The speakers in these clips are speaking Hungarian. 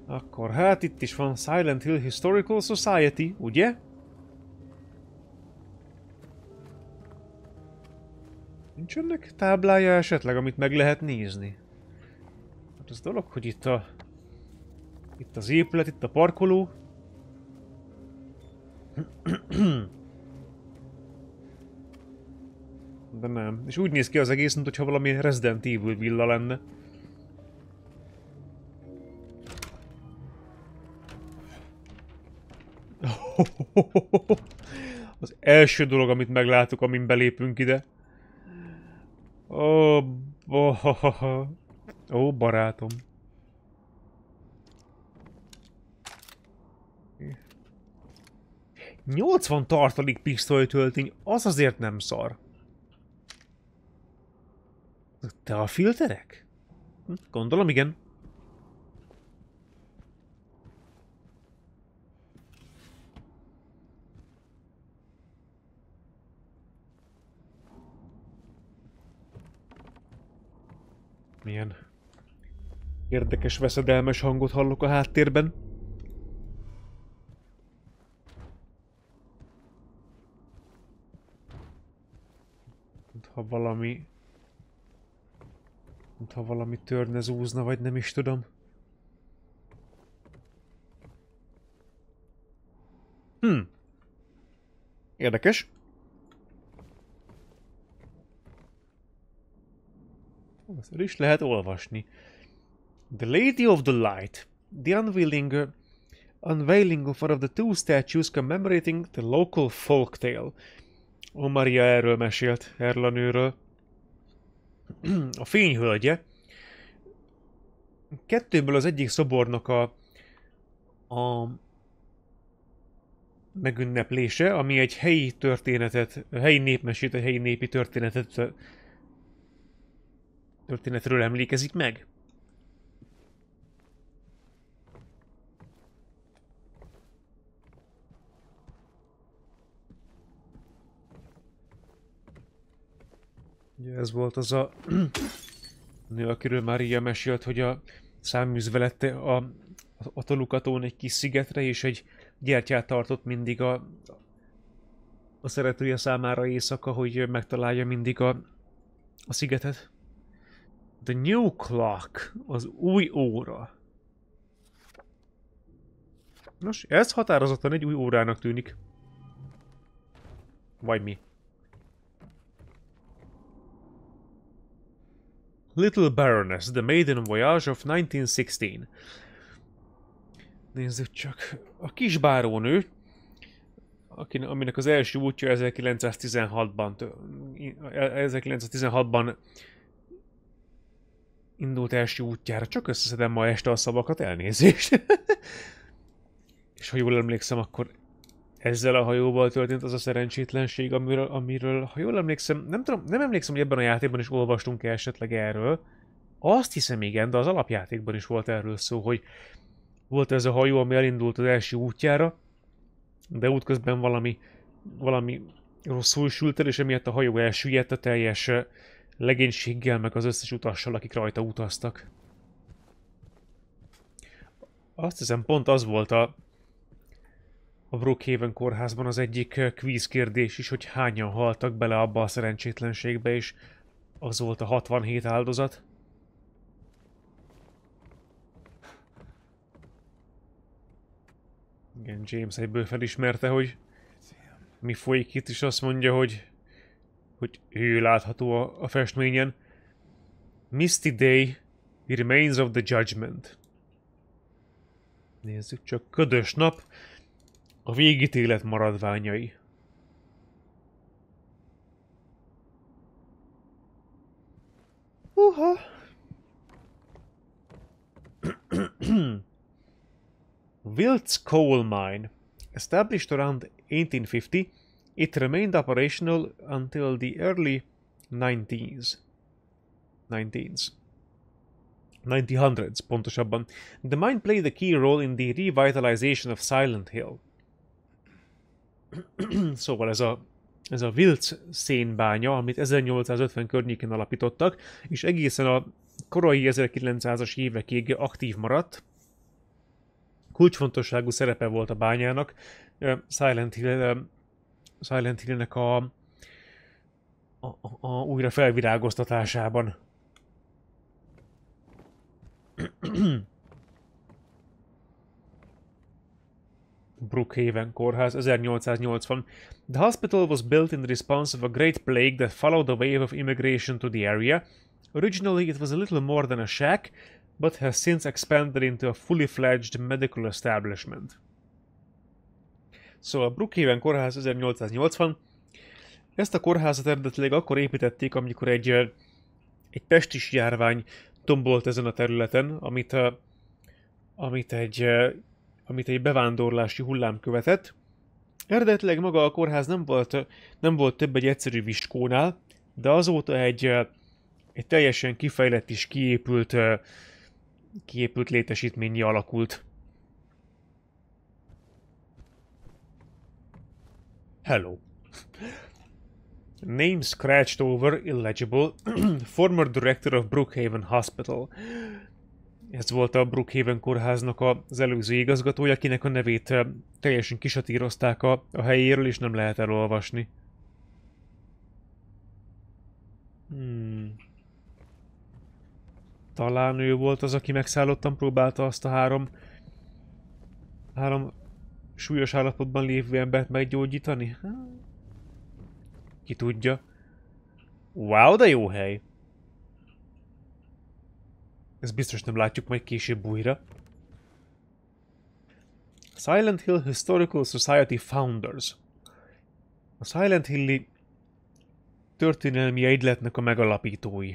Akkor hát itt is van Silent Hill Historical Society, ugye? Nincs ennek táblája esetleg, amit meg lehet nézni? Hát az dolog, hogy itt az épület, itt a parkoló. De nem. És úgy néz ki az egész, mintha valami Resident Evil villa lenne. Az első dolog, amit meglátok, amin belépünk ide. Ó, ó, barátom. $80 tartalék pisztolytöltény, az azért nem szar. Te a filterek? Gondolom, igen. Milyen érdekes, veszedelmes hangot hallok a háttérben. Mintha valami törne zúzna, vagy nem is tudom. Érdekes. Ezt is lehet olvasni. The Lady of the Light. The unveiling of one of the two statues commemorating the local folktale. Ó, Maria erről mesélt, erről a nőről. A fényhölgye. Kettőből az egyik szobornak a megünneplése, ami egy helyi történetet, helyi népmesét, egy helyi népi történetről emlékezik meg. Ugye ez volt az a nő, akiről Mária mesélt, hogy a száműzvelette a Tolukatón egy kis szigetre, és egy gyertyát tartott mindig a szeretője számára éjszaka, hogy megtalálja mindig a szigetet. The New Clock, az új óra. Nos, ez határozottan egy új órának tűnik. Vagy mi? Little Baroness, The Maiden Voyage of 1916. Nézzük csak. A kis bárónő, aminek az első útja 1916-ban indult első útjára. Csak összeszedem ma este a szavakat, elnézést. És ha jól emlékszem, akkor ezzel a hajóval történt az a szerencsétlenség, amiről ha jól emlékszem, nem emlékszem, hogy ebben a játékban is olvastunk-e esetleg erről. Azt hiszem igen, de az alapjátékban is volt erről szó, hogy volt ez a hajó, ami elindult az első útjára, de útközben valami rosszul sült el, és emiatt a hajó elsüllyedt a teljes legénységgel, meg az összes utassal, akik rajta utaztak. Azt hiszem, pont az volt a Brookhaven kórházban az egyik kvíz kérdés is, hogy hányan haltak bele abba a szerencsétlenségbe, és az volt a 67 áldozat. Igen, James egyből felismerte, hogy mi folyik itt, és azt mondja, hogy ő látható a festményen. Misty Day, Remains of the Judgment. Nézzük csak, ködös nap, a végítélet maradványai. Wilts Coal Mine. Established around 1850, it remained operational until the early 1900s, pontosabban. The mine played a key role in the revitalization of Silent Hill. Szóval ez a Wilts szénbánya, amit 1850 környékén alapítottak, és egészen a korai 1900-as évekig aktív maradt. kulcsfontosságú szerepe volt a bányának Silent Hill-nek a újra felvirágoztatásában. Brookhaven kórház, 1880. The hospital was built in response of a great plague that followed a wave of immigration to the area. Originally it was a little more than a shack, but has since expanded into a fully fledged medical establishment. Szóval a Brookhaven kórház 1880. Ezt a kórházat eredetileg akkor építették, amikor egy pestis járvány tombolt ezen a területen, amit egy bevándorlási hullám követett. Eredetileg maga a kórház nem volt több egy egyszerű viskónál, de azóta egy teljesen kifejlett és kiépült létesítményi alakult. Hello. Name scratched over, illegible, former director of Brookhaven Hospital. Ez volt a Brookhaven kórháznak az előző igazgatója, akinek a nevét teljesen kisatírozták a helyéről, és nem lehet elolvasni. Talán ő volt az, aki megszállottan próbálta azt a három súlyos állapotban lévő embert meggyógyítani? Ki tudja. Wow, de jó hely! Ezt biztos nem látjuk majd később újra. Silent Hill Historical Society Founders. A Silent Hilli történelmi egyletnek a megalapítói.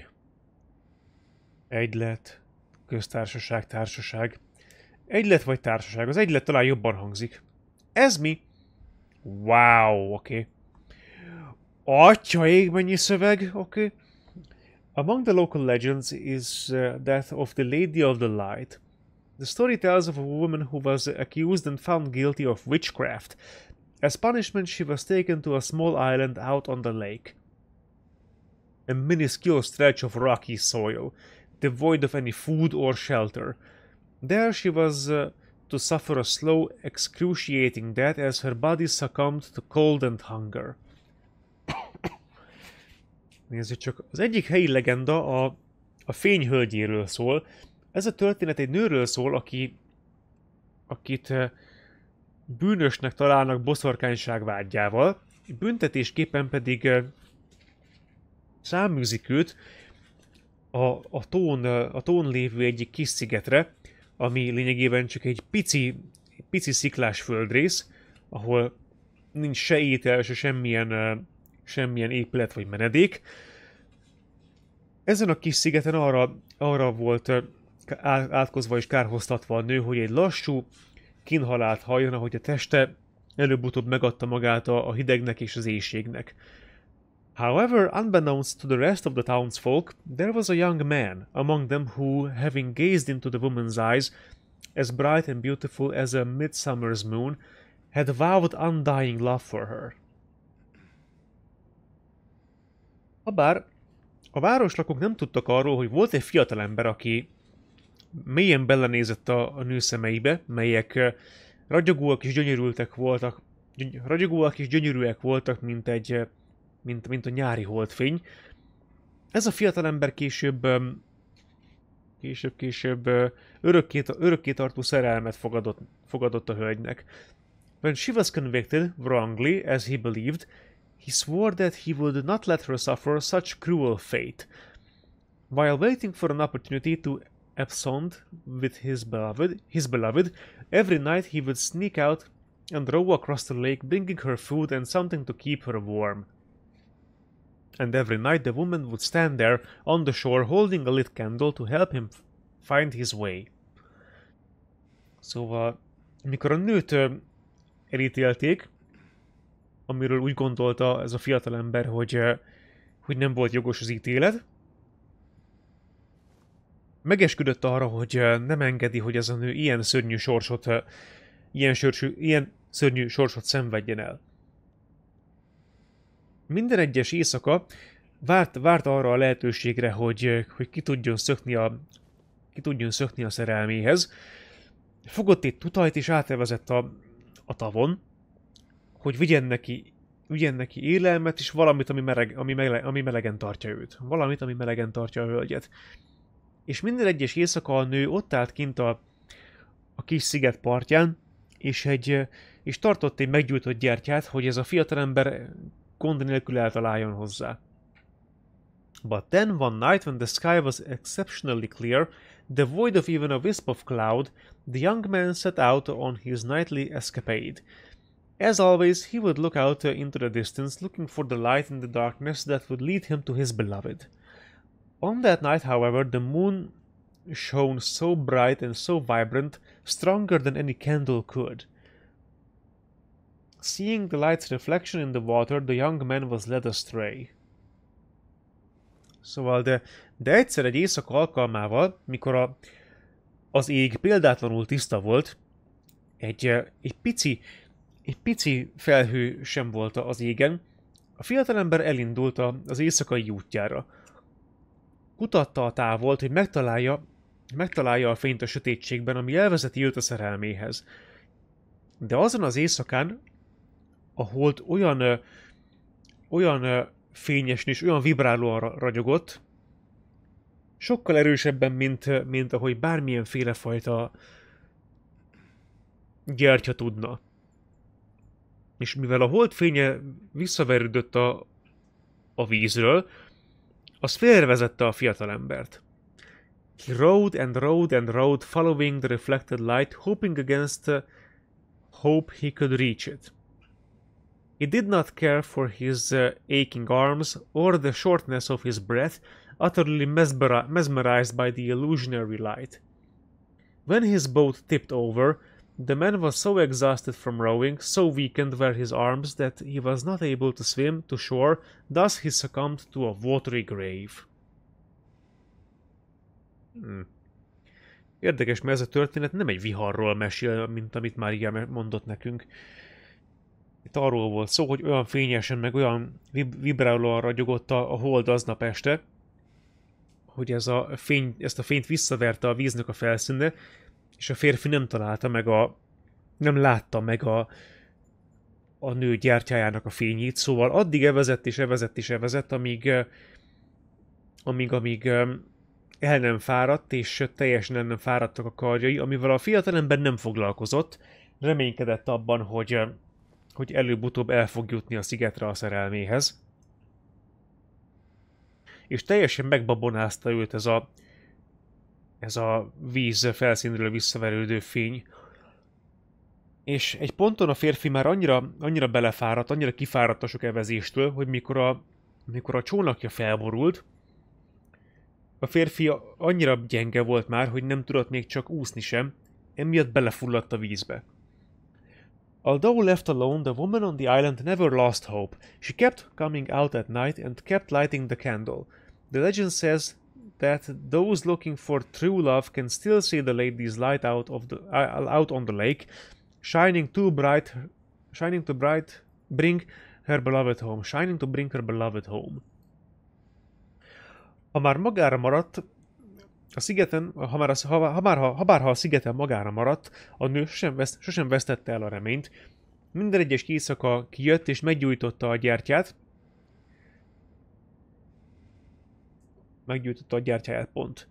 Egylet, köztársaság, társaság. Egylet vagy társaság? Az egylet talán jobban hangzik. Ez mi? Wow, oké. Atya ég, mennyi szöveg, oké. Among the local legends is that of the Lady of the Light. The story tells of a woman who was accused and found guilty of witchcraft. As punishment, she was taken to a small island out on the lake. A minuscule stretch of rocky soil, devoid of any food or shelter. There she was to suffer a slow, excruciating death as her body succumbed to cold and hunger. Nézzük csak, az egyik helyi legenda a fényhölgyéről szól. Ez a történet egy nőről szól, akit bűnösnek találnak boszorkányság vágyával, büntetésképpen pedig száműzik őt a tón lévő egyik kis szigetre, ami lényegében csak egy pici sziklás földrész, ahol nincs se étel, se semmilyen épület vagy menedék. Ezen a kis szigeten arra volt átkozva és kárhoztatva a nő, hogy egy lassú kínhalált halljon, ahogy a teste előbb-utóbb megadta magát a hidegnek és az éhségnek. However, unbeknownst to the rest of the townsfolk, there was a young man among them who, having gazed into the woman's eyes, as bright and beautiful as a midsummer's moon, had vowed undying love for her. Habár a városlakók nem tudtak arról, hogy volt egy fiatalember, aki mélyen belenézett a nő szemeibe, melyek ragyogóak és gyönyörűek voltak, mint a nyári holdfény. Ez a fiatalember később örökké tartó szerelmet fogadott a hölgynek. When she was convicted, wrongly, as he believed, he swore that he would not let her suffer such cruel fate. While waiting for an opportunity to abscond with his beloved, every night he would sneak out and row across the lake, bringing her food and something to keep her warm. And every night the woman would stand there on the shore holding a lit candle to help him find his way. Szóval, amikor a nőt elítélték, amiről úgy gondolta ez a fiatalember, hogy nem volt jogos az ítélet, megesküdött arra, hogy nem engedi, hogy ez a nő ilyen szörnyű sorsot szenvedjen el. Minden egyes éjszaka várt arra a lehetőségre, hogy ki tudjon szökni a szerelméhez. fogott egy tutajt és átvezett a tavon, hogy vigyen neki élelmet és valamit, ami melegen tartja őt. Valamit, ami melegen tartja a hölgyet. És minden egyes éjszaka a nő ott állt kint a kis sziget partján, és tartott egy meggyújtott gyertyát, hogy ez a fiatalember gond nélkül eltaláljon hozzá. But then one night when the sky was exceptionally clear, devoid of even a wisp of cloud, the young man set out on his nightly escapade. As always, he would look out into the distance, looking for the light in the darkness that would lead him to his beloved. On that night, however, the moon shone so bright and so vibrant, stronger than any candle could. Seeing the light's reflection in the water, the young man was led astray. Szóval, de egyszer egy éjszaka alkalmával, mikor az ég példátlanul tiszta volt, egy pici felhő sem volt az égen, a fiatalember elindult az éjszakai útjára. Kutatta a távolt, hogy megtalálja a fényt a sötétségben, ami elvezeti őt a szerelméhez. De azon az éjszakán a hold olyan fényesen és olyan vibrálóan ragyogott, sokkal erősebben, mint ahogy bármilyenféle fajta gyertya tudna. És mivel a hold fénye visszaverődött a vízről, az félrevezette a fiatalembert. He rode and rode and rode, following the reflected light, hoping against hope he could reach it. He did not care for his aching arms or the shortness of his breath, utterly mesmerized by the illusionary light. When his boat tipped over, the man was so exhausted from rowing, so weakened were his arms, that he was not able to swim to shore, thus he succumbed to a watery grave. Érdekes, mert ez a történet nem egy viharról mesél, mint amit már igen mondott nekünk. Itt arról volt szó, hogy olyan fényesen, meg olyan vibrálóan ragyogott a hold aznap este, hogy ezt a fényt visszaverte a víznek a felszínre, és a férfi nem látta meg a nő gyertyájának a fényét, szóval addig evezett, amíg el nem fáradt, és teljesen el nem fáradtak a karjai, amivel a fiatalember nem foglalkozott, reménykedett abban, hogy előbb-utóbb el fog jutni a szigetre a szerelméhez. És teljesen megbabonázta őt ez a víz felszínről visszaverődő fény. És egy ponton a férfi már annyira belefáradt, annyira kifáradt a sok evezéstől, hogy mikor a csónakja felborult, a férfi annyira gyenge volt már, hogy nem tudott még csak úszni sem, emiatt belefulladt a vízbe. Although left alone, the woman on the island never lost hope. She kept coming out at night and kept lighting the candle. The legend says that those looking for true love can still see the lady's light out on the lake, shining to bring her beloved home. Ha már magára maradt, a szigeten, ha a szigeten magára maradt, a nő sosem vesztette el a reményt. Minden egyes éjszaka kijött és meggyújtotta a gyertyát. Meggyújtotta a gyertyáját, pont.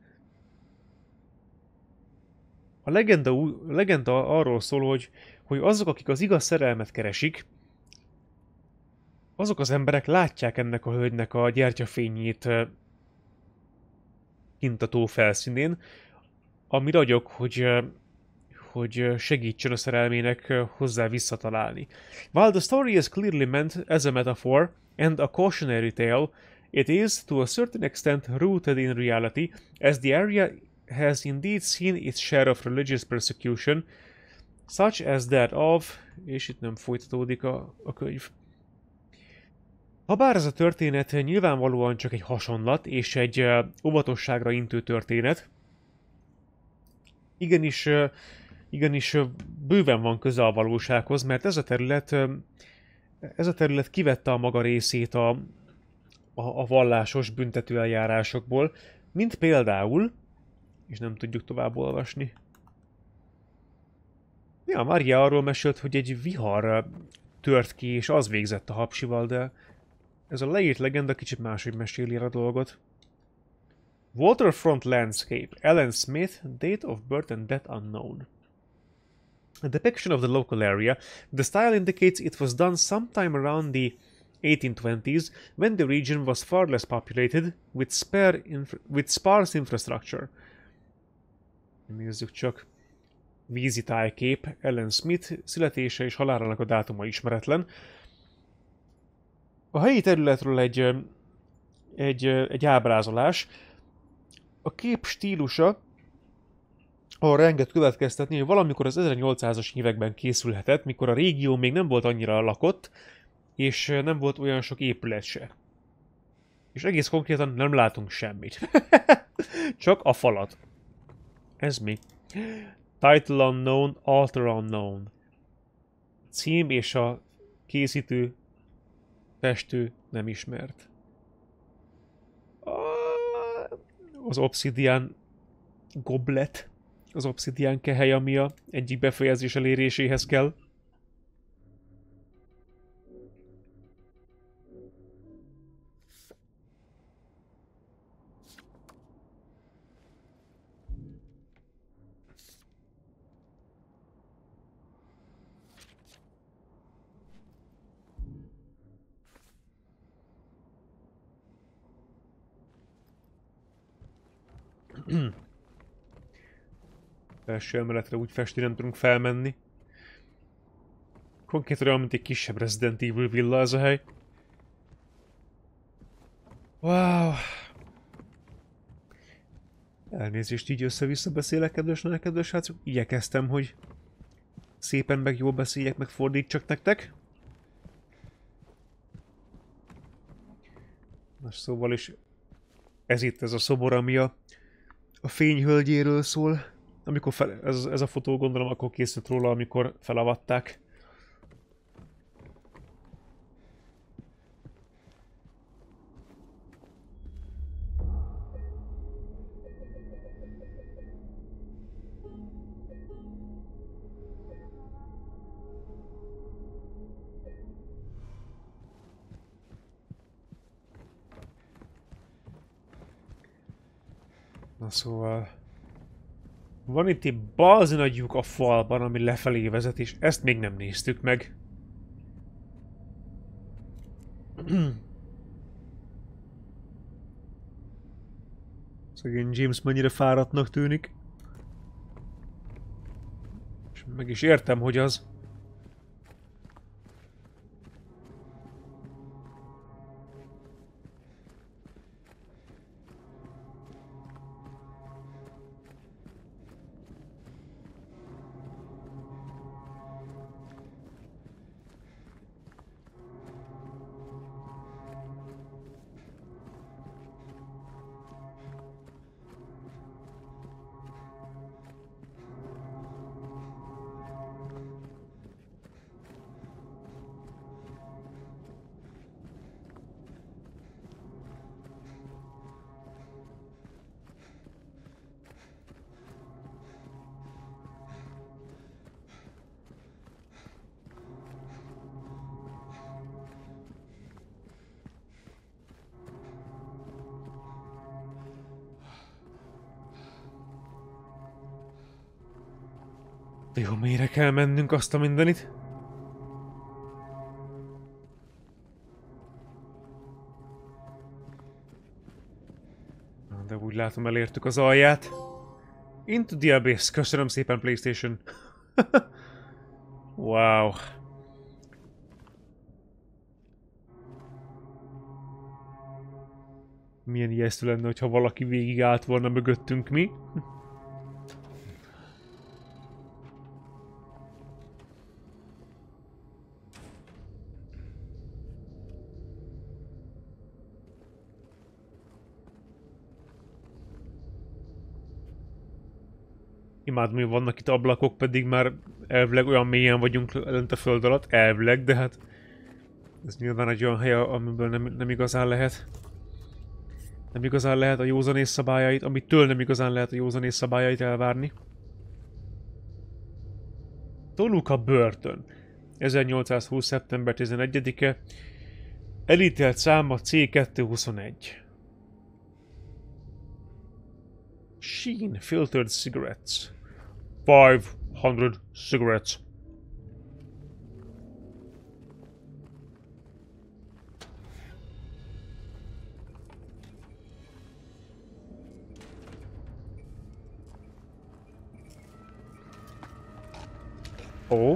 A legenda arról szól, hogy azok, akik az igaz szerelmet keresik, azok az emberek látják ennek a hölgynek a gyertyafényét kint a tó felszínén, ami ragyog, hogy segítsen a szerelmének hozzá visszatalálni. While the story is clearly meant as a metaphor and a cautionary tale, it is to a certain extent rooted in reality, as the area has indeed seen its share of religious persecution, such as that of, és itt nem folytatódik a könyv. Habár ez a történet nyilvánvalóan csak egy hasonlat és egy óvatosságra intő történet, igenis bőven van köze a valósághoz, mert ez a terület kivette a maga részét a vallásos büntetőeljárásokból, mint például, és nem tudjuk tovább olvasni. Ja, Maria arról mesélt, hogy egy vihar tört ki, és az végzett a hapsival, de ez a leírt legenda kicsit máshogy meséli a dolgot. Waterfront landscape. Ellen Smith, date of birth and death unknown. A depiction of the local area. The style indicates it was done sometime around the 1820s, when the region was far less populated, with sparse infrastructure. Nézzük csak. Vízi tájkép. Ellen Smith születése és halálának a dátuma ismeretlen. A helyi területről egy ábrázolás. A kép stílusa arra enged következtetni, hogy valamikor az 1800-as években készülhetett, mikor a régió még nem volt annyira lakott, és nem volt olyan sok épület se. És egész konkrétan nem látunk semmit. Csak a falat. Ez mi? Title unknown, author unknown. Cím és a készítő, festő nem ismert. Az Obsidian goblet, az Obsidian kehely, ami a egyik befejezés eléréséhez kell. Felső emeletre úgy festi, nem tudunk felmenni. Konkrétan olyan, mint egy kisebb Resident Evil villa ez a hely. Wow! Elnézést, így össze-vissza beszélek, kedves srácok. Igyekeztem, hogy szépen meg jól beszéljek, meg fordítsak nektek. Most szóval is ez itt ez a szobor, ami a fényhölgyéről szól. Amikor ez a fotó, gondolom, akkor készült róla, amikor felavatták. Na szóval... Van itt egy bazi nagy lyuk a falban, ami lefelé vezet, és ezt még nem néztük meg. Szegény James mennyire fáradtnak tűnik. És meg is értem, hogy az. Jó, mélyre kell mennünk azt a mindenit. De úgy látom, elértük az alját. Into the Abyss. Köszönöm szépen, PlayStation. Wow. Milyen ijesztő lenne, hogyha valaki végig állt volna mögöttünk, mi? Imádom, hogy vannak itt ablakok, pedig már elvileg olyan mélyen vagyunk lent a föld alatt. Elvileg, de hát... Ez nyilván egy olyan hely, amiből nem igazán lehet. Nem igazán lehet a józanész szabályait, amitől nem igazán lehet a józanész szabályait elvárni. Toluca börtön. 1820. szeptember 11-e. Elítélt száma C221. Sheen filtered cigarettes. 500 cigarettes. Ó.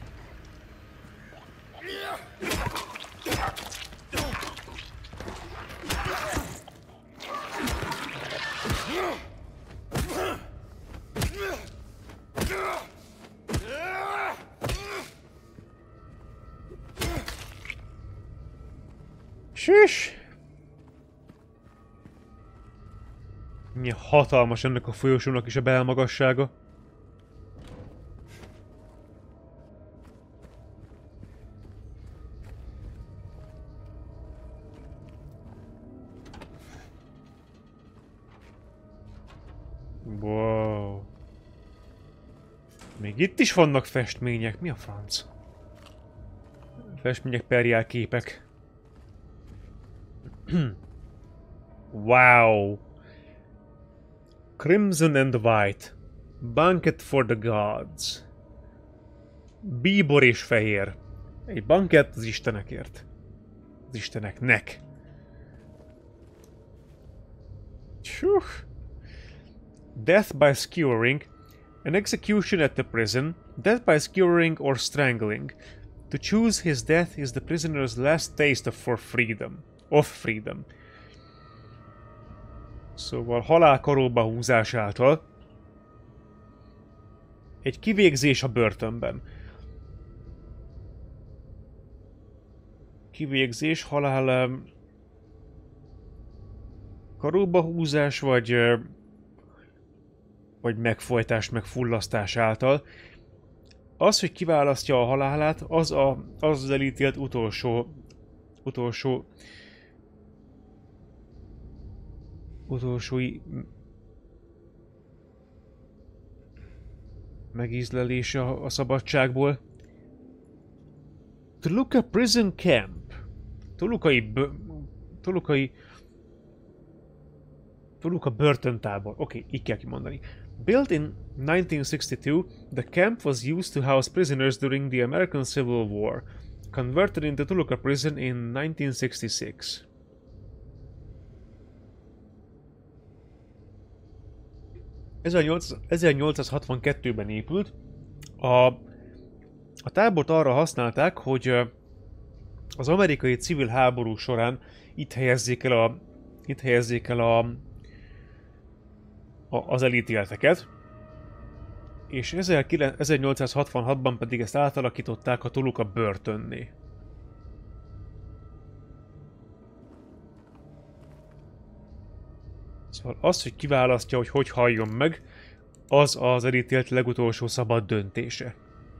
Sűs! Milyen hatalmas ennek a folyosónak is a belmagassága. Wow. Még itt is vannak festmények. Mi a franc? Festmények per jelképek. Wow. Crimson and White. Banquet for the Gods. Bíbor és fehér. Egy bankett az istenekért. Az isteneknek. Tjuh. Death by skewering. An execution at the prison. Death by skewering or strangling. To choose his death is the prisoner's last taste for freedom. Of freedom. Szóval halálkaróba húzás által. Egy kivégzés a börtönben. Kivégzés, halál... karóba húzás, vagy megfojtás, meg fullasztás által. Az, hogy kiválasztja a halálát, az elítélt utolsó megízlelése a szabadságból. Toluca Prison Camp. Toluca börtöntábor. Oké, így kell kimondani. Built in 1962, the camp was used to house prisoners during the American Civil War. Converted into Toluca Prison in 1966. Ez 1862-ben épült. A tábort arra használták, hogy az amerikai civil háború során itt helyezzék el az elítélteket, és 1866-ban pedig ezt átalakították a Toluca börtönné. Szóval az, hogy kiválasztja, hogy halljon meg, az az elítélt legutolsó szabad döntése.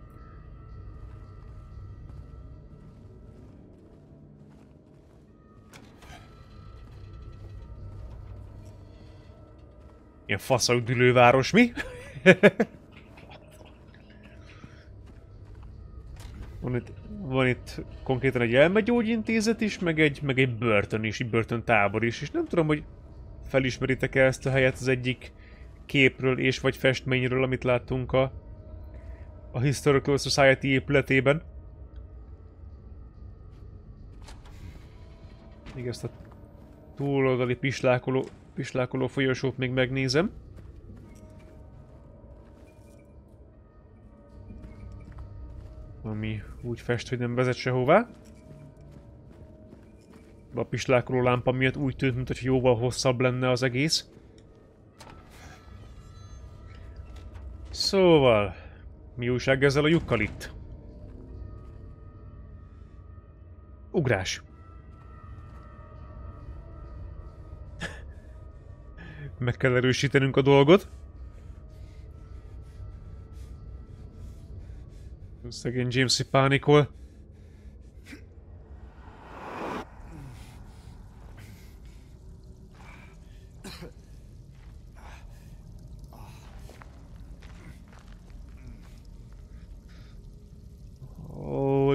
Ilyen faszaüdülő város, mi? van itt konkrétan egy elmegyógyintézet is, meg egy börtön is, egy börtöntábor is, és nem tudom, hogy felismeritek-e ezt a helyet az egyik képről és vagy festményről, amit láttunk a Historical Society épületében. Még ezt a túloldali pislákoló folyosót még megnézem. Ami úgy fest, hogy nem vezet sehová. A pislákoló lámpa miatt úgy tűnt, mintha jóval hosszabb lenne az egész. Szóval, mi újság ezzel a lyukkal itt? Ugrás. Meg kell erősítenünk a dolgot. Szegény James-i pánikol.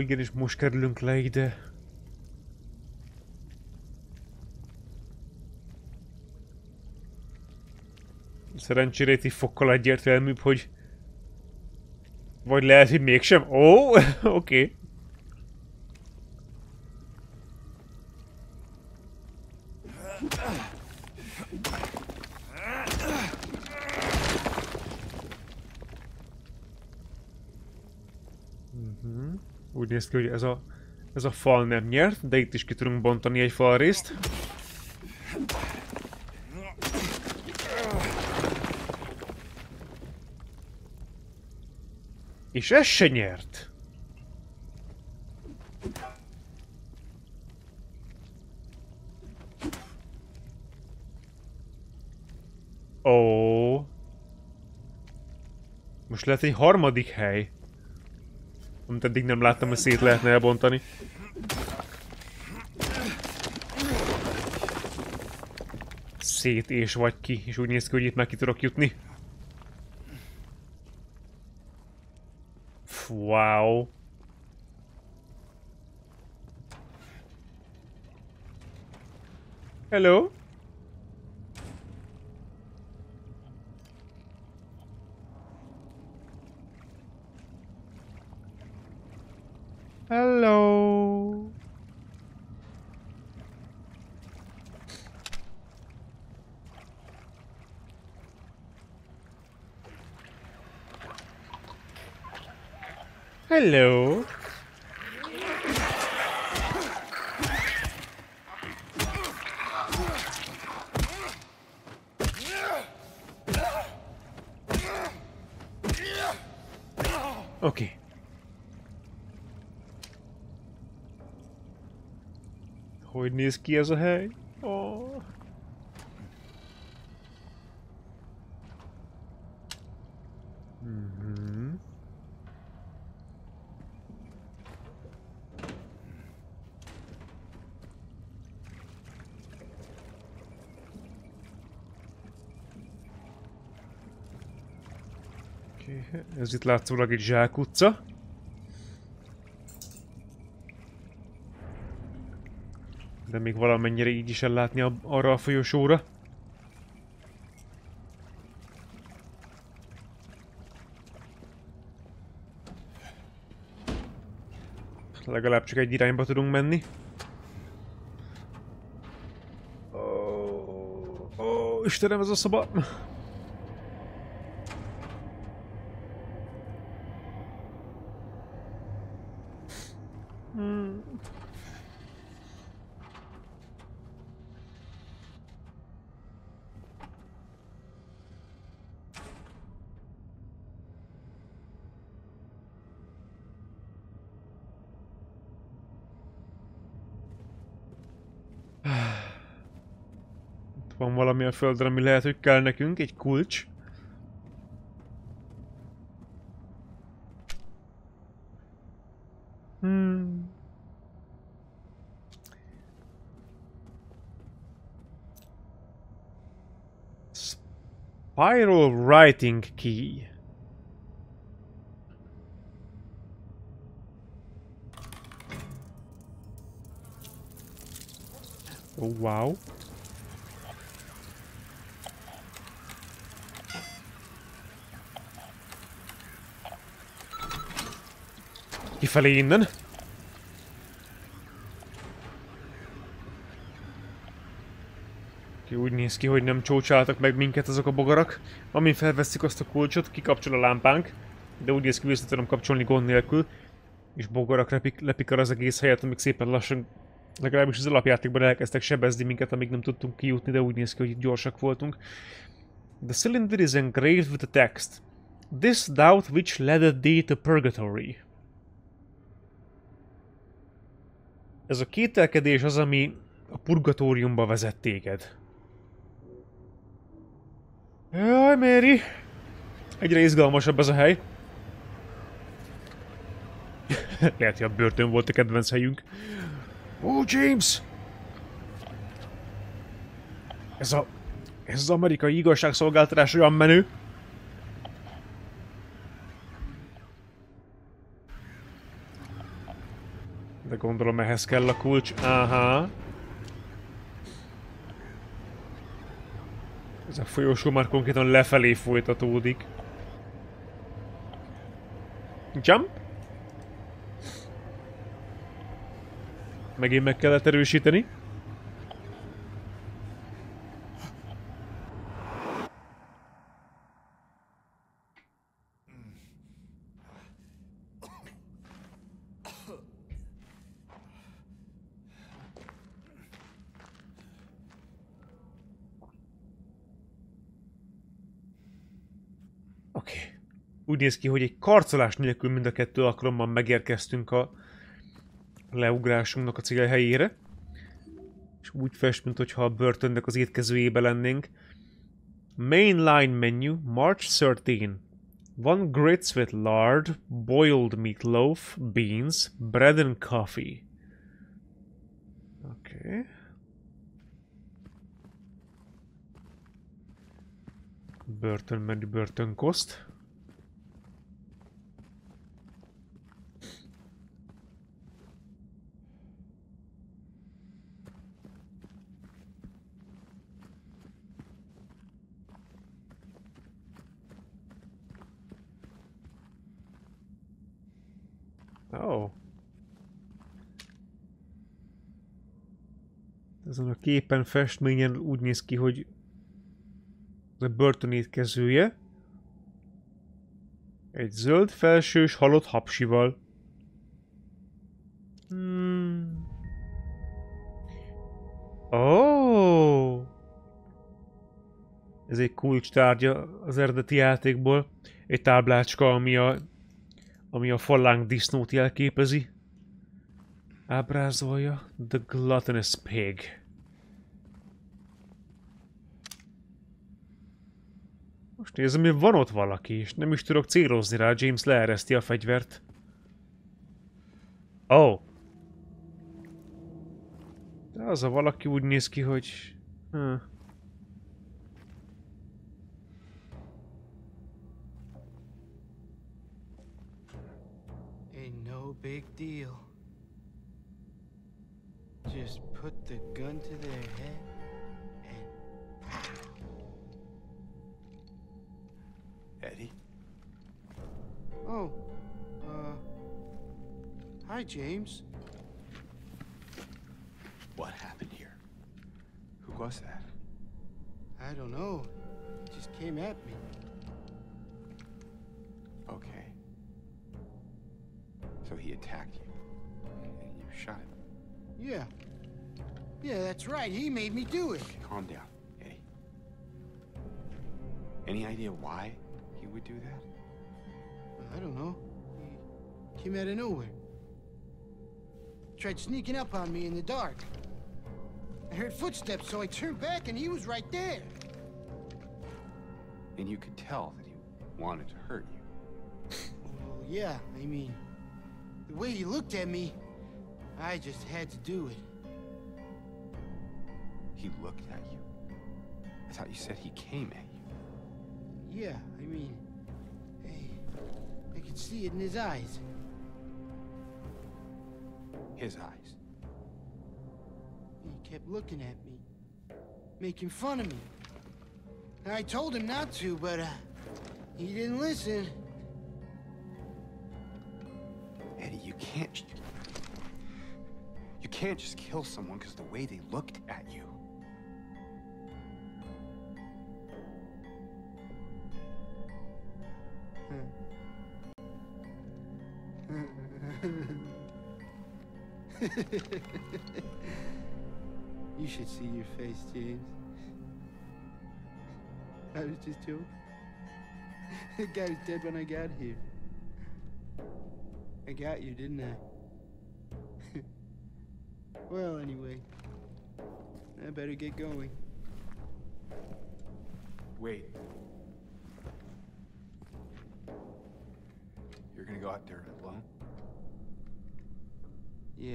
igen, és most kerülünk le ide. Szerencsére itt fokkal egyértelműbb, hogy... Vagy lehet, hogy mégsem. Ó, oké. Úgy néz ki, hogy ez a fal nem nyert, de itt is ki tudunk bontani egy falrészt. És ez se nyert. Ó. Most lehet egy harmadik hely. Amit eddig nem láttam, hogy szét lehetne elbontani. Szét és vagy ki, és úgy néz ki, hogy itt meg ki tudok jutni. Wow. Hello? Hello. Hello. Oké. Hogy néz ki ez a hely? Oh. Ez itt látszólag egy zsákutca. De még valamennyire így is ellátni arra a folyosóra. Legalább csak egy irányba tudunk menni. Ó, Istenem, ez a szoba! Van valami a földön, ami lehet, hogy kell nekünk, egy kulcs. Spiral writing key. Oh, wow. Kifelé innen. Úgy néz ki, hogy nem csócsáltak meg minket azok a bogarak. Amin felvesszük azt a kulcsot, kikapcsol a lámpánk. De úgy néz ki, vissza tudom kapcsolni gond nélkül. És bogarak lepik az egész helyet, amíg szépen lassan, legalábbis az alapjátékban elkezdtek sebezni minket, amíg nem tudtunk kijutni, de úgy néz ki, hogy itt gyorsak voltunk. The cylinder is engraved with a text. This doubt which led thee to purgatory. Ez a kételkedés az, ami a purgatóriumba vezet téged. Jaj, Mary! Egyre izgalmasabb ez a hely. Lehet, hogy a börtön volt a kedvenc helyünk. Ó, James! Ez az amerikai igazságszolgáltatás olyan menő. De gondolom ehhez kell a kulcs. Aha. Ez a folyosó már konkrétan lefelé folytatódik. Jump? Megint meg kellett erősíteni. Oké. Úgy néz ki, hogy egy karcolás nélkül mind a kettő alkalommal megérkeztünk a leugrásunknak a cél helyére. És úgy fest, mintha a börtönnek az étkezőjébe lennénk. Mainline menu, March 13. One grits with lard, boiled meatloaf, beans, bread and coffee. Oké. Börtönmenü, börtönkoszt. Oh. Ezen a képen, festményen úgy néz ki, hogy ez a börtön étkezője. Egy zöld felsős halott hapsival. Oh. Ez egy kulcs tárgya az eredeti játékból. Egy táblácska, ami a falánk disznót jelképezi. Ábrázolja. The Gluttonous Pig. Most nézem, hogy van ott valaki, és nem is tudok célozni rá. James leereszti a fegyvert. Oh. De az a valaki úgy néz ki, hogy... Ain't no big deal. Just put the gun to their head and pow. Eddie? Oh, hi, James. What happened here? Who was that? I don't know. Just came at me. Okay. So he attacked you, and you shot him. Yeah. Yeah, that's right. He made me do it. Okay, calm down, Eddie. Any idea why he would do that? I don't know. He came out of nowhere. Tried sneaking up on me in the dark. I heard footsteps, so I turned back and he was right there. And you could tell that he wanted to hurt you. Well, yeah, I mean, the way he looked at me, I just had to do it. He looked at you? I thought you said he came at you. Yeah, I mean, hey, I could see it in his eyes. His eyes? He kept looking at me, making fun of me. And I told him not to, but he didn't listen. Eddie, you can't... You can't just kill someone because the way they looked at you. You should see your face, James. I was just joking. The guy was dead when I got here. I got you, didn't I? Well, anyway, I better get going. Wait. You're gonna go out there alone? Yeah.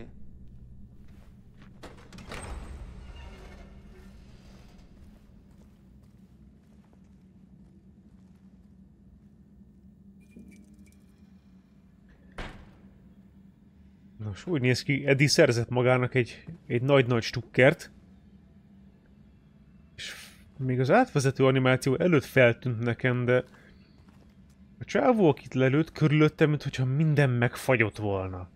Most úgy néz ki, Eddie szerzett magának egy nagy-nagy stukkert. És még az átvezető animáció előtt feltűnt nekem, de a csávó, akit lelőtt körülöttem, mintha minden megfagyott volna.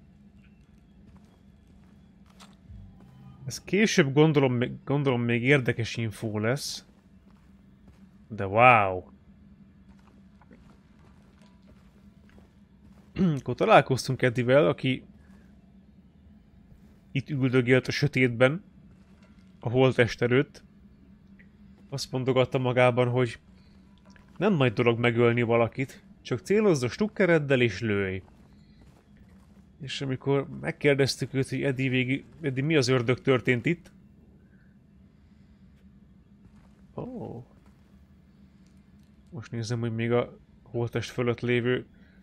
Ez később gondolom még érdekes infó lesz. De wow! Akkor találkoztunk Eddie-vel, aki itt üldögélt a sötétben, a holttest előtt. Azt mondogatta magában, hogy nem nagy dolog megölni valakit, csak célozz a stukkereddel és lőj. És amikor megkérdeztük őt, hogy Eddie mi az ördög történt itt? Oh. Most nézem, hogy még a holttest fölött lévő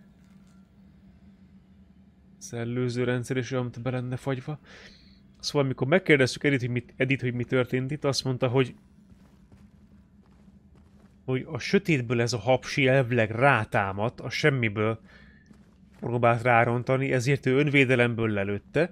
szellőző rendszer is olyan, be lenne fagyva. Szóval amikor megkérdeztük Edit, hogy mi történt itt, azt mondta, hogy a sötétből ez a hapsi elvileg rátámadt, a semmiből próbált rárontani, ezért ő önvédelemből lelőtte.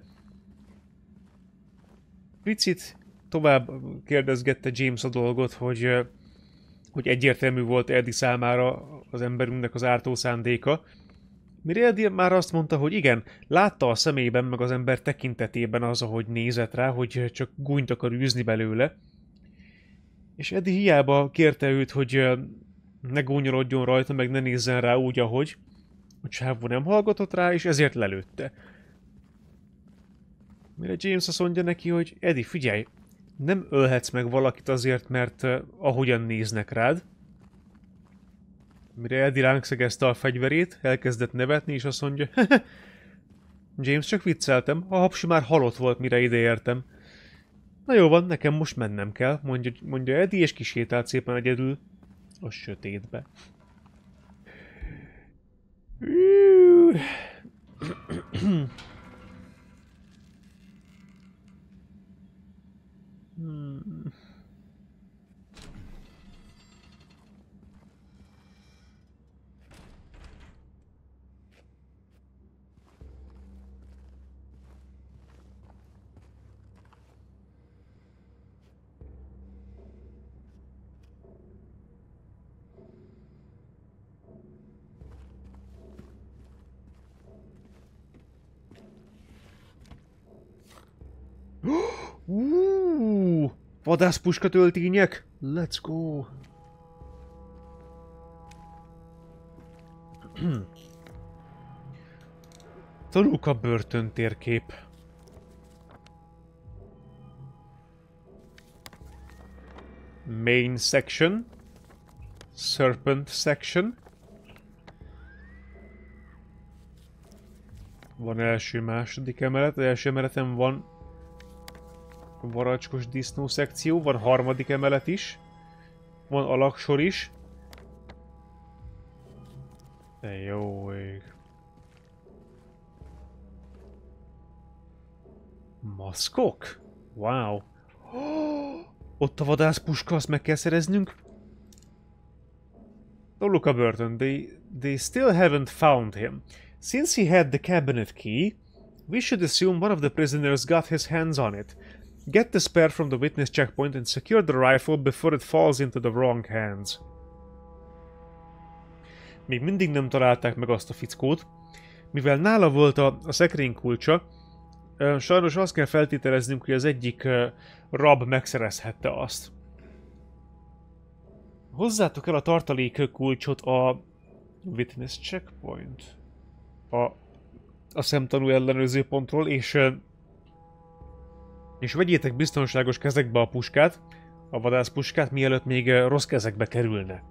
Picit tovább kérdezgette James a dolgot, hogy egyértelmű volt Eddie számára az emberünknek az ártó szándéka. Mire Eddie már azt mondta, hogy igen, látta a szemében meg az ember tekintetében az, ahogy nézett rá, hogy csak gúnyt akar űzni belőle. És Eddie hiába kérte őt, hogy ne gúnyolodjon rajta, meg ne nézzen rá úgy, ahogy. A csávó nem hallgatott rá, és ezért lelőtte. Mire James azt mondja neki, hogy Eddie, figyelj, nem ölhetsz meg valakit azért, mert ahogyan néznek rád. Mire Eddie lángszegezte a fegyverét, elkezdett nevetni, és azt mondja, James, csak vicceltem, a hapsi már halott volt, mire ideértem. Na jó van, nekem most mennem kell, mondja Eddie, és kisétált szépen egyedül a sötétbe. Vadászpuska töltények! Let's go! Toluca börtön térkép. Main section. Serpent section. Van első-második emelet. Az első emeleten van varacskos disznó szekció, van harmadik emelet is, van alaksor is. De jó ég. Maszkok? Wow. Ott a vadászpuska, azt meg kell szereznünk. Toluca börtön, they still haven't found him. Since he had the cabinet key, we should assume one of the prisoners got his hands on it. Get the spare from the witness checkpoint and secure the rifle before it falls into the wrong hands. Még mindig nem találták meg azt a fickót. Mivel nála volt a szekrény kulcsa, sajnos azt kell feltételeznünk, hogy az egyik rab megszerezhette azt. Hozzátok el a tartalék kulcsot a witness checkpoint. A szemtanú ellenőrző pontról, és vegyétek biztonságos kezekbe a puskát, a vadászpuskát, mielőtt még rossz kezekbe kerülne.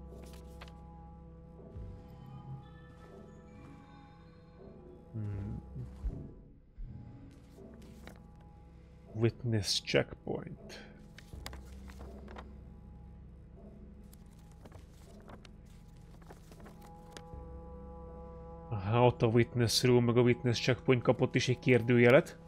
Witness checkpoint. Aha, ott a witness room, meg a witness checkpoint kapott is egy kérdőjelet.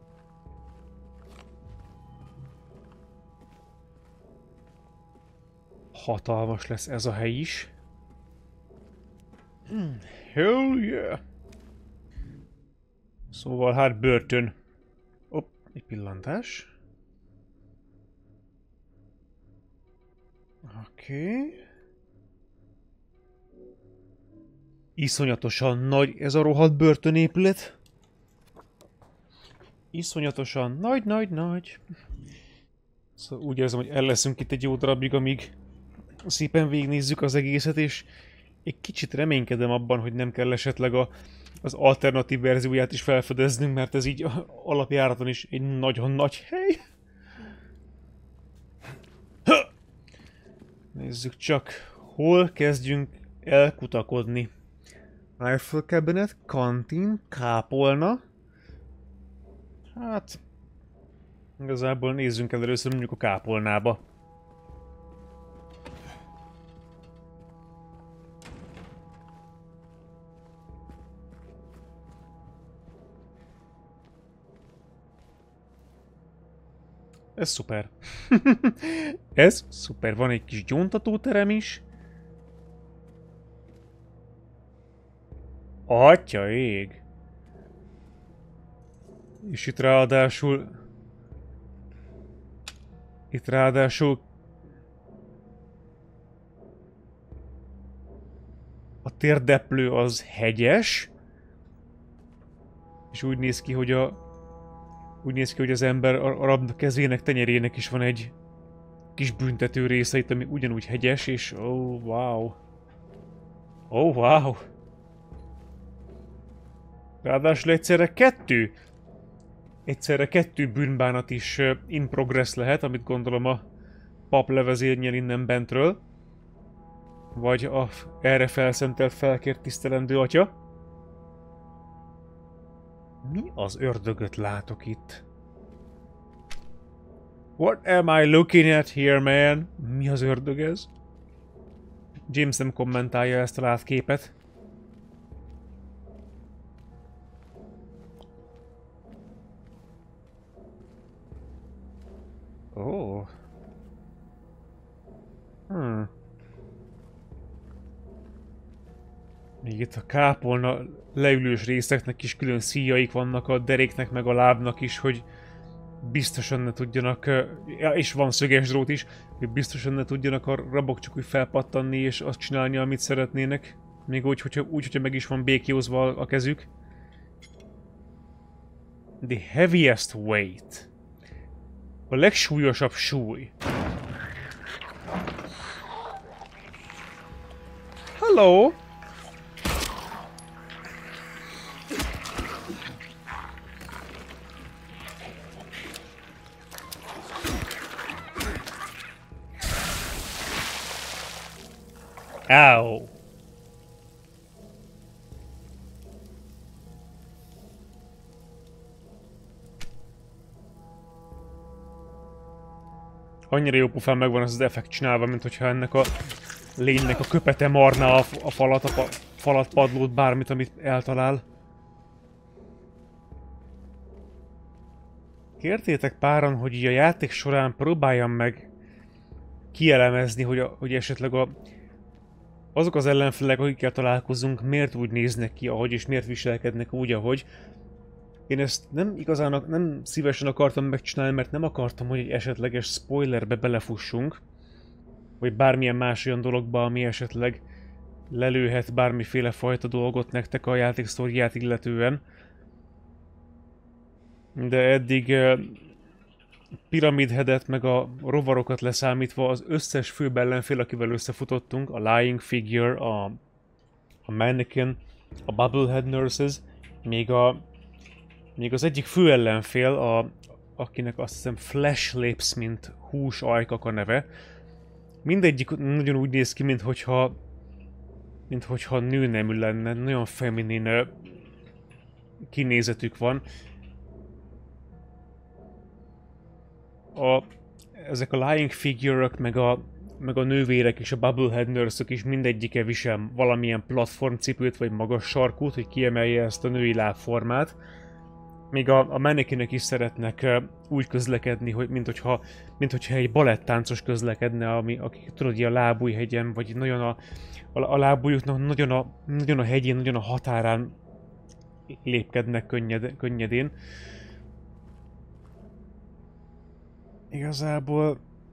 Hatalmas lesz ez a hely is. Hell yeah! Szóval hát börtön. Hopp, egy pillantás. Oké. Iszonyatosan nagy ez a rohadt börtönépület. Iszonyatosan nagy. Szóval úgy érzem, hogy el leszünk itt egy jó darabig, amíg szépen végignézzük az egészet, és egy kicsit reménykedem abban, hogy nem kell esetleg az alternatív verzióját is felfedeznünk, mert ez így alapjáraton is egy nagyon nagy hely. Nézzük csak, hol kezdjünk elkutakodni. Rifle cabinet, kantin, kápolna. Hát... Igazából nézzünk el először mondjuk a kápolnába. Ez szuper. Ez szuper. Van egy kis gyóntatóterem is. Atya ég. És itt ráadásul... a térdeplő az hegyes. És úgy néz ki, hogy az ember a rab kezének, tenyerének is van egy kis büntető része itt, ami ugyanúgy hegyes, és oh wow. Oh wow. Ráadásul egyszerre kettő bűnbánat is in progress lehet, amit gondolom a pap levezérnyel innen bentről. Vagy a erre felszentelt felkért tisztelendő atya. Mi az ördögöt látok itt? What am I looking at here, man? Mi az ördög ez? James nem kommentálja ezt a látképet. Oh. Még itt a kápolna leülős részeknek is külön szíjaik vannak, a deréknek meg a lábnak is, hogy biztosan ne tudjanak, és van szöges drót is, hogy biztosan ne tudjanak a rabok csak úgy felpattanni és azt csinálni, amit szeretnének. Még úgy, hogyha meg is van békjózva a kezük. The heaviest weight. A legsúlyosabb súly. Hello! Ow! Annyira jó pofán megvan az effekt csinálva, mint hogyha ennek a lénynek a köpete marná a falat, padlót, bármit, amit eltalál. Kértétek páran, hogy így a játék során próbáljam meg kielemezni, hogy esetleg azok az ellenfelek, akikkel találkozunk, miért úgy néznek ki, ahogy, és miért viselkednek úgy, ahogy. Én ezt nem szívesen akartam megcsinálni, mert nem akartam, hogy egy esetleges spoilerbe belefussunk. Vagy bármilyen más olyan dologba, ami esetleg lelőhet bármiféle fajta dolgot nektek a játék sztoriát illetően. De eddig Pyramid Headet meg a rovarokat leszámítva az összes főbb ellenfél, akivel összefutottunk, a Lying Figure, a Mannequin, a Bubblehead Nurses, még az egyik fő ellenfél, akinek azt hiszem Flesh Lips, mint hús ajkak a neve. Mindegyik nagyon úgy néz ki, minthogyha nőnemű lenne, nagyon feminin kinézetük van. Ezek a Lying Figure-ök, meg a nővérek és a Bubblehead Nurse-ök is mindegyike visel valamilyen platformcipőt vagy magas sarkút, hogy kiemelje ezt a női lábformát. Még a mannequinek is szeretnek úgy közlekedni, hogy minthogyha egy balettáncos közlekedne, akik tudod, ilyen a lábújhegyen, vagy nagyon a lábújuknak nagyon a hegyén, nagyon a határán lépkednek könnyedén. Igazából,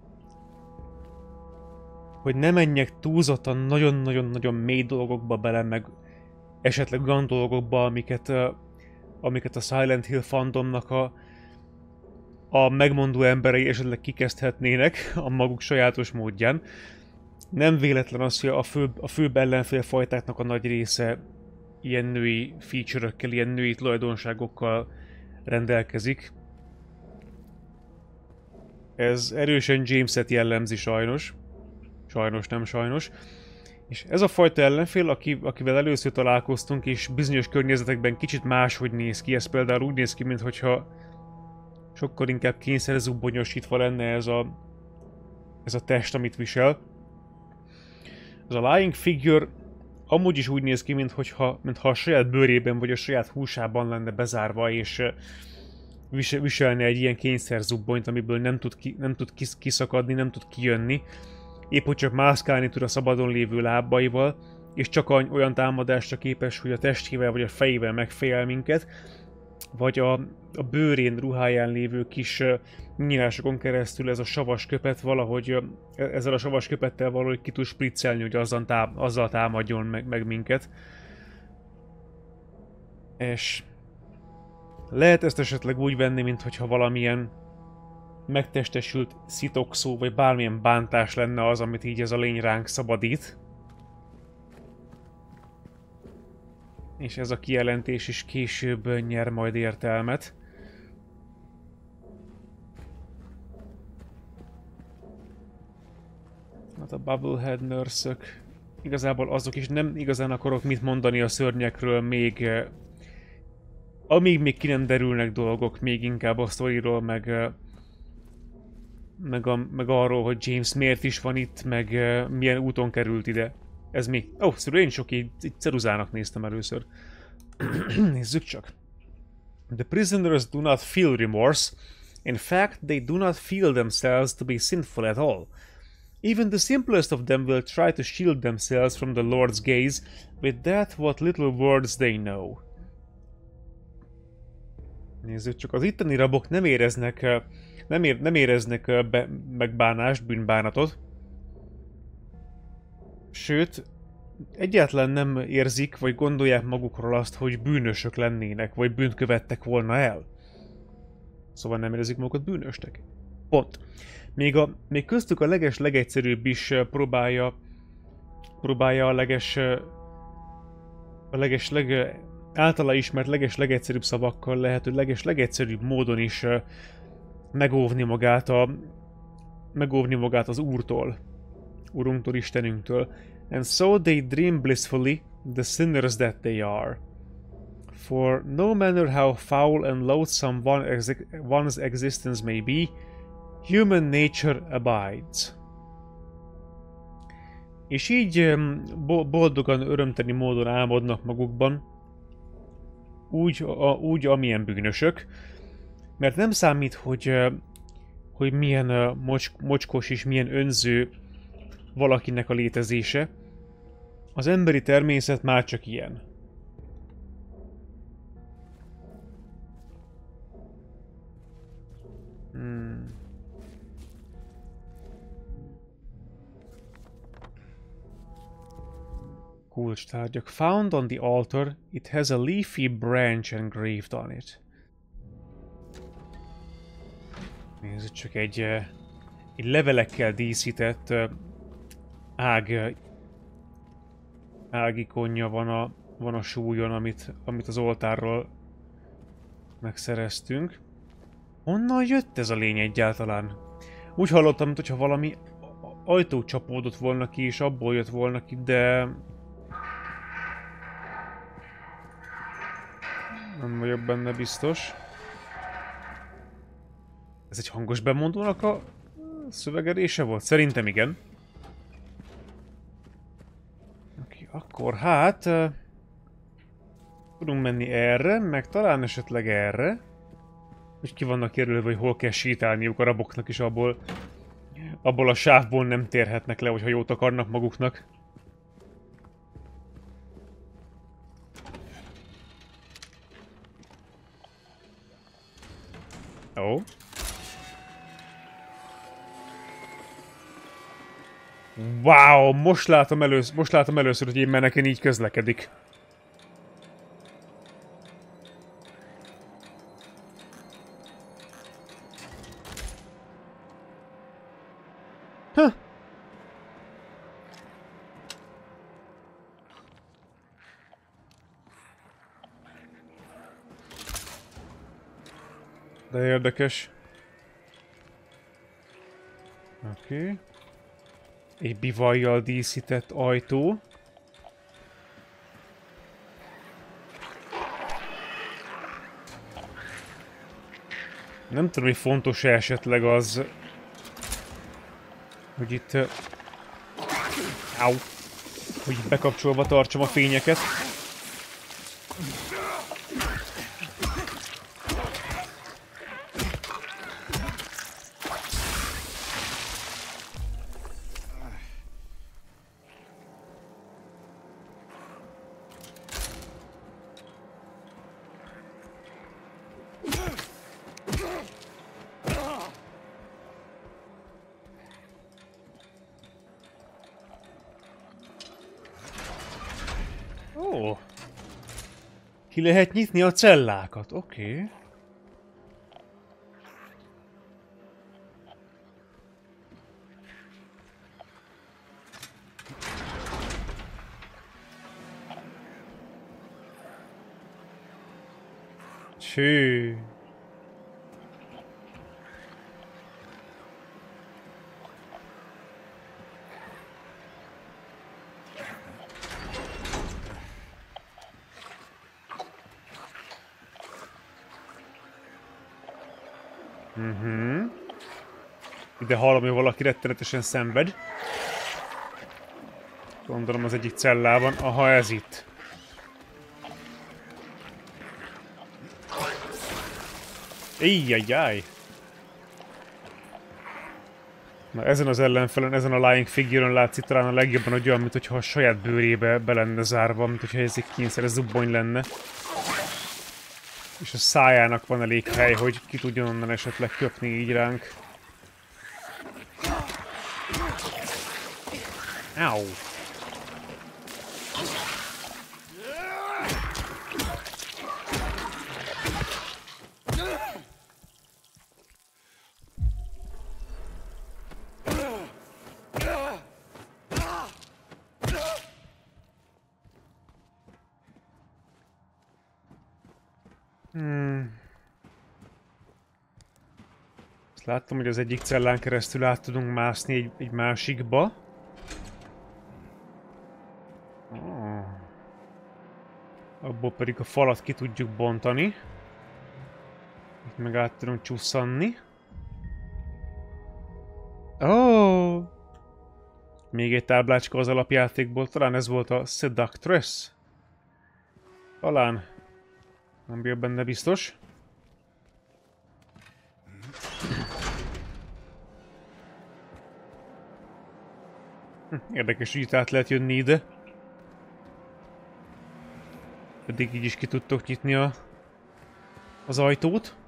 hogy ne menjek túlzottan nagyon-nagyon-nagyon mély dolgokba bele, meg esetleg olyan dolgokba, amiket a Silent Hill fandomnak a megmondó emberei esetleg kikezdhetnének a maguk sajátos módján. Nem véletlen az, hogy a főbb ellenfélfajtáknak a nagy része ilyen női feature-ökkel, ilyen női tulajdonságokkal rendelkezik. Ez erősen Jameset jellemzi sajnos. Sajnos, nem sajnos. És ez a fajta ellenfél, akivel először találkoztunk, és bizonyos környezetekben kicsit máshogy néz ki. Ez például úgy néz ki, mintha sokkal inkább kényszerzubbonyosítva lenne ez a test, amit visel. Ez a Lying Figure amúgy is úgy néz ki, mintha a saját bőrében vagy a saját húsában lenne bezárva, és viselne egy ilyen kényszerzubbonyt, amiből nem tud kiszakadni, nem tud kijönni. Épp hogy csak mászkálni tud a szabadon lévő lábaival, és csak olyan támadásra képes, hogy a testével vagy a fejével megfejel minket, vagy a bőrén, ruháján lévő kis nyílásokon keresztül ez a savas köpet valahogy, ezzel a savas köpettel valahogy ki tud spriccelni, hogy azzal támadjon meg minket. És lehet ezt esetleg úgy venni, mintha valamilyen megtestesült szitokszó, vagy bármilyen bántás lenne az, amit így ez a lény ránk szabadít. És ez a kijelentés is később nyer majd értelmet. Hát a Bubblehead nurse-ök, igazából azok is nem igazán akarok mit mondani a szörnyekről, amíg még ki nem derülnek dolgok, még inkább a sztoriról, meg arról, hogy James miért is van itt, meg milyen úton került ide. Ez mi? Ó, szóval én sok így ceruzának néztem először. Nézzük csak. The prisoners do not feel remorse. In fact, they do not feel themselves to be sinful at all. Even the simplest of them will try to shield themselves from the Lord's gaze with that what little words they know. Nézzük csak, az itteni rabok nem éreznek megbánást, bűnbánatot. Sőt, egyáltalán nem érzik, vagy gondolják magukról azt, hogy bűnösök lennének, vagy bűnt követtek volna el. Szóval nem érzik magukat bűnösnek. Pont. Még köztük a legegyszerűbb is próbálja általa ismert legegyszerűbb szavakkal, lehető legegyszerűbb módon is megóvni magát az Úrtól, Urunktól, Istenünktől. And so they dream blissfully, the sinners that they are. For no matter how foul and loathsome one's existence may be, human nature abides. És így boldogan, örömteli módon álmodnak magukban, úgy amilyen bűnösök, mert nem számít, hogy milyen mocskos és milyen önző valakinek a létezése. Az emberi természet már csak ilyen. Kulcstárgyak. Found on the altar, it has a leafy branch engraved on it. Nézzük csak egy levelekkel díszített ágikonja van a súlyon, amit az oltárról megszereztünk. Honnan jött ez a lény egyáltalán? Úgy hallottam, mintha valami ajtó csapódott volna ki, és abból jött volna ki, de... nem vagyok benne biztos. Ez egy hangos bemondónak a szövegelése volt? Szerintem igen. Oké, akkor hát... tudunk menni erre, meg talán esetleg erre. Úgy ki vannak jelölve, hogy hol kell sétálniuk a raboknak, és abból a sávból nem térhetnek le, hogyha jót akarnak maguknak. Ó. Wow, most látom először, hogy én meneken így közlekedik. De érdekes. Oké. Okay. Egy bivajjal díszített ajtó. Nem tudom, hogy fontos-e esetleg az, hogy itt... Au! Hogy itt bekapcsolva tartsam a fényeket. Ó. Ki lehet nyitni a cellákat, oké. Okay. Cső. Ide hallom, hogy valaki rettenetesen szenved. Gondolom az egyik cellában. Aha, ez itt. Íjjajjaj. Na ezen az ellenfelen, ezen a Lying Figure-ön látszik talán a legjobban, hogy olyan, mintha a saját bőrébe be lenne zárva, mintha ez egy kényszeres zubbony lenne. És a szájának van elég hely, hogy ki tudjon onnan esetleg köpni így ránk. Au! Azt láttam, hogy az egyik cellán keresztül át tudunk mászni egy másikba. Abból pedig a falat ki tudjuk bontani. Itt meg át tudunk csusszanni. Oh! Még egy táblácska az alapjátékból, talán ez volt a Seductress. Talán. Nem vagyok benne biztos. Érdekes, hogy itt át lehet jönni ide. Eddig így is ki tudtok nyitni az ajtót.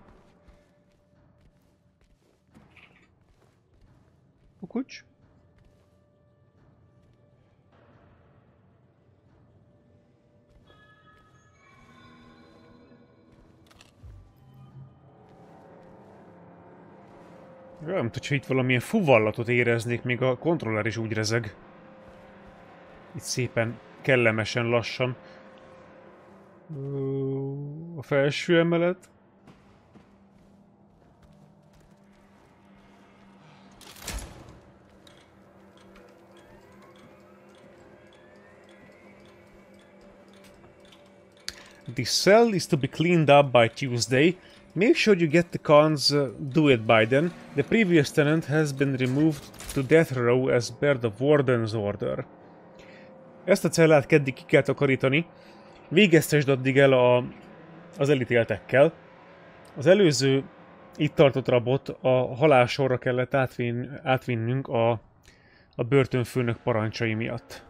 Kukucs. Nem tudom, hogy itt valamilyen fuvallatot éreznék, még a kontroller is úgy rezeg. Itt szépen, kellemesen lassan. A felső emelet. The cell is to be cleaned up by Tuesday. Make sure you get the cons, do it by then. The previous tenant has been removed to death row as per the warden's order. Ezt a cellát keddig ki kell takarítani. Végeztesd addig el az elítéltekkel. Az előző itt tartott rabot a halálsorra kellett átvinnünk a börtönfőnök parancsai miatt.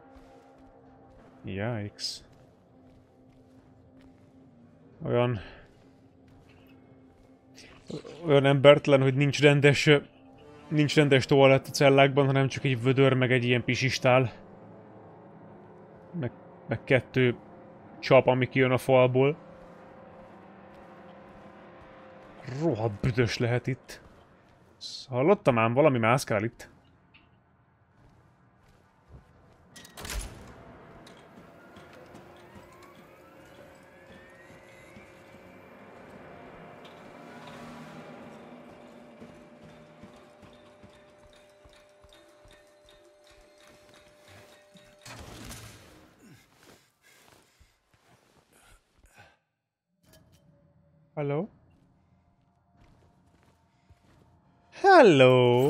Yikes. olyan embertelen, hogy nincs rendes toalett a cellákban, hanem csak egy vödör, meg egy ilyen pisistál. Meg 2 csap, ami kijön a falból. Rohadt büdös lehet itt. Hallottam ám, valami mászkál itt. Hello? Hello!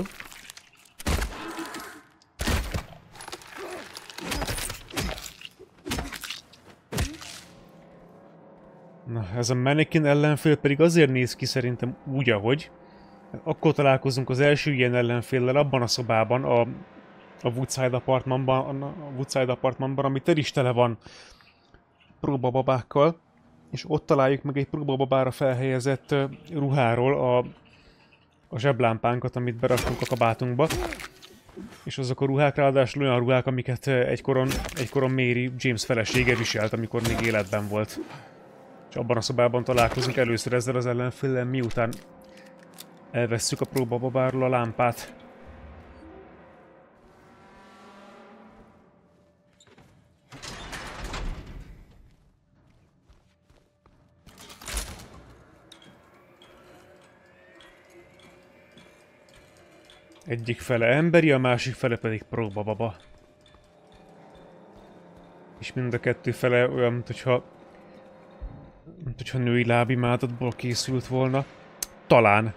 Na, ez a mannequin ellenfél pedig azért néz ki szerintem úgy, ahogy. Akkor találkozunk az első ilyen ellenféllel abban a szobában, a Woodside Apartmanban, ami is tele van próbababákkal, és ott találjuk meg egy próbababára felhelyezett ruháról a zseblámpánkat, amit beraktunk a kabátunkba. És azok a ruhák ráadásul olyan ruhák, amiket egykoron Mary James felesége viselt, amikor még életben volt. És abban a szobában találkozunk először ezzel az ellenféllel, miután elvesszük a próbababáról a lámpát. Egyik fele emberi, a másik fele pedig próbababa. És mind a 2 fele olyan, mintha női lábimádatból készült volna. Talán.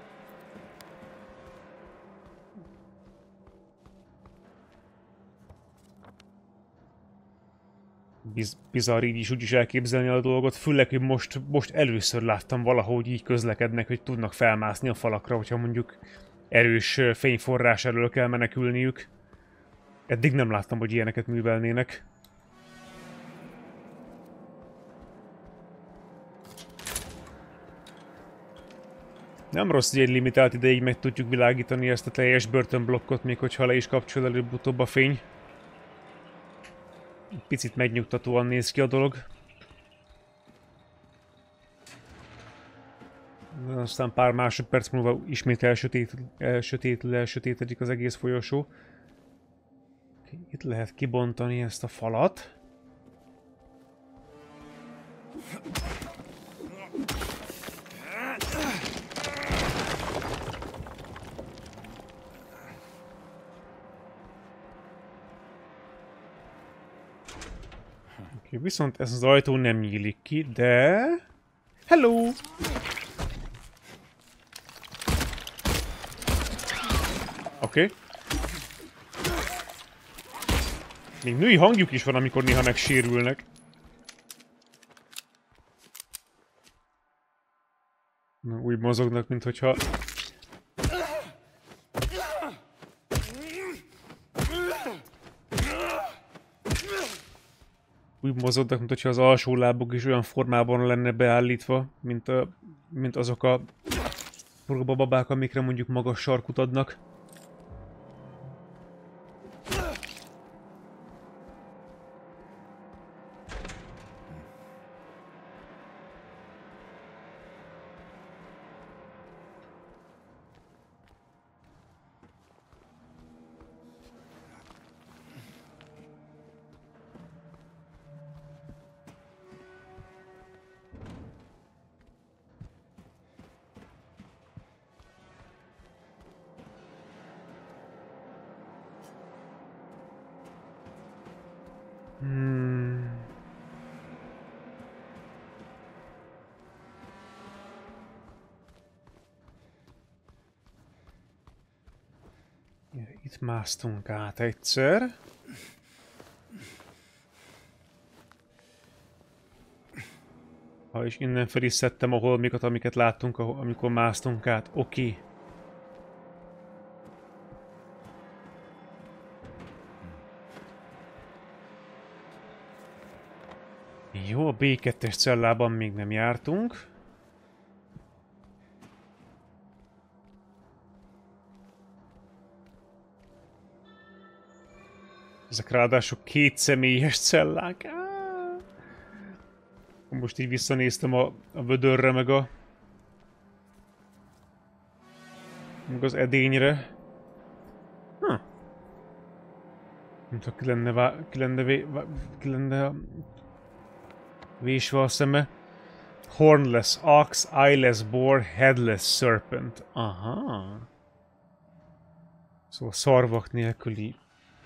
Bizarr így is úgy is elképzelni a dolgot, főleg, hogy most először láttam valahogy így közlekednek, hogy tudnak felmászni a falakra, hogyha mondjuk erős fényforrás elől kell menekülniük. Eddig nem láttam, hogy ilyeneket művelnének. Nem rossz, hogy egy limitált ideig meg tudjuk világítani ezt a teljes börtönblokkot, még hogyha le is kapcsol előbb-utóbb a fény. Picit megnyugtatóan néz ki a dolog. Aztán pár másodperc múlva ismét elsötétedik az egész folyosó. Itt lehet kibontani ezt a falat. Viszont ez az ajtó nem nyílik ki, de... Hello! Oké. Még női hangjuk is van, amikor néha megsérülnek. Na, úgy mozognak, minthogyha... Úgy mozognak, mintha az alsó lábuk is olyan formában lenne beállítva, mint azok a próbababák, amikre mondjuk magas sarkut adnak. Itt másztunk át egyszer. És innen fel is szedtem a holmikat, amiket láttunk, amikor másztunk át. Oké. Jó, a B2-es cellában még nem jártunk. Ezek ráadásul kétszemélyes cellák. Most így visszanéztem a vödörre, meg az edényre. Mint ha ki lenne vésve a szeme. Hornless ox, eyeless boar, headless serpent. Aha. Szóval szarvak nélküli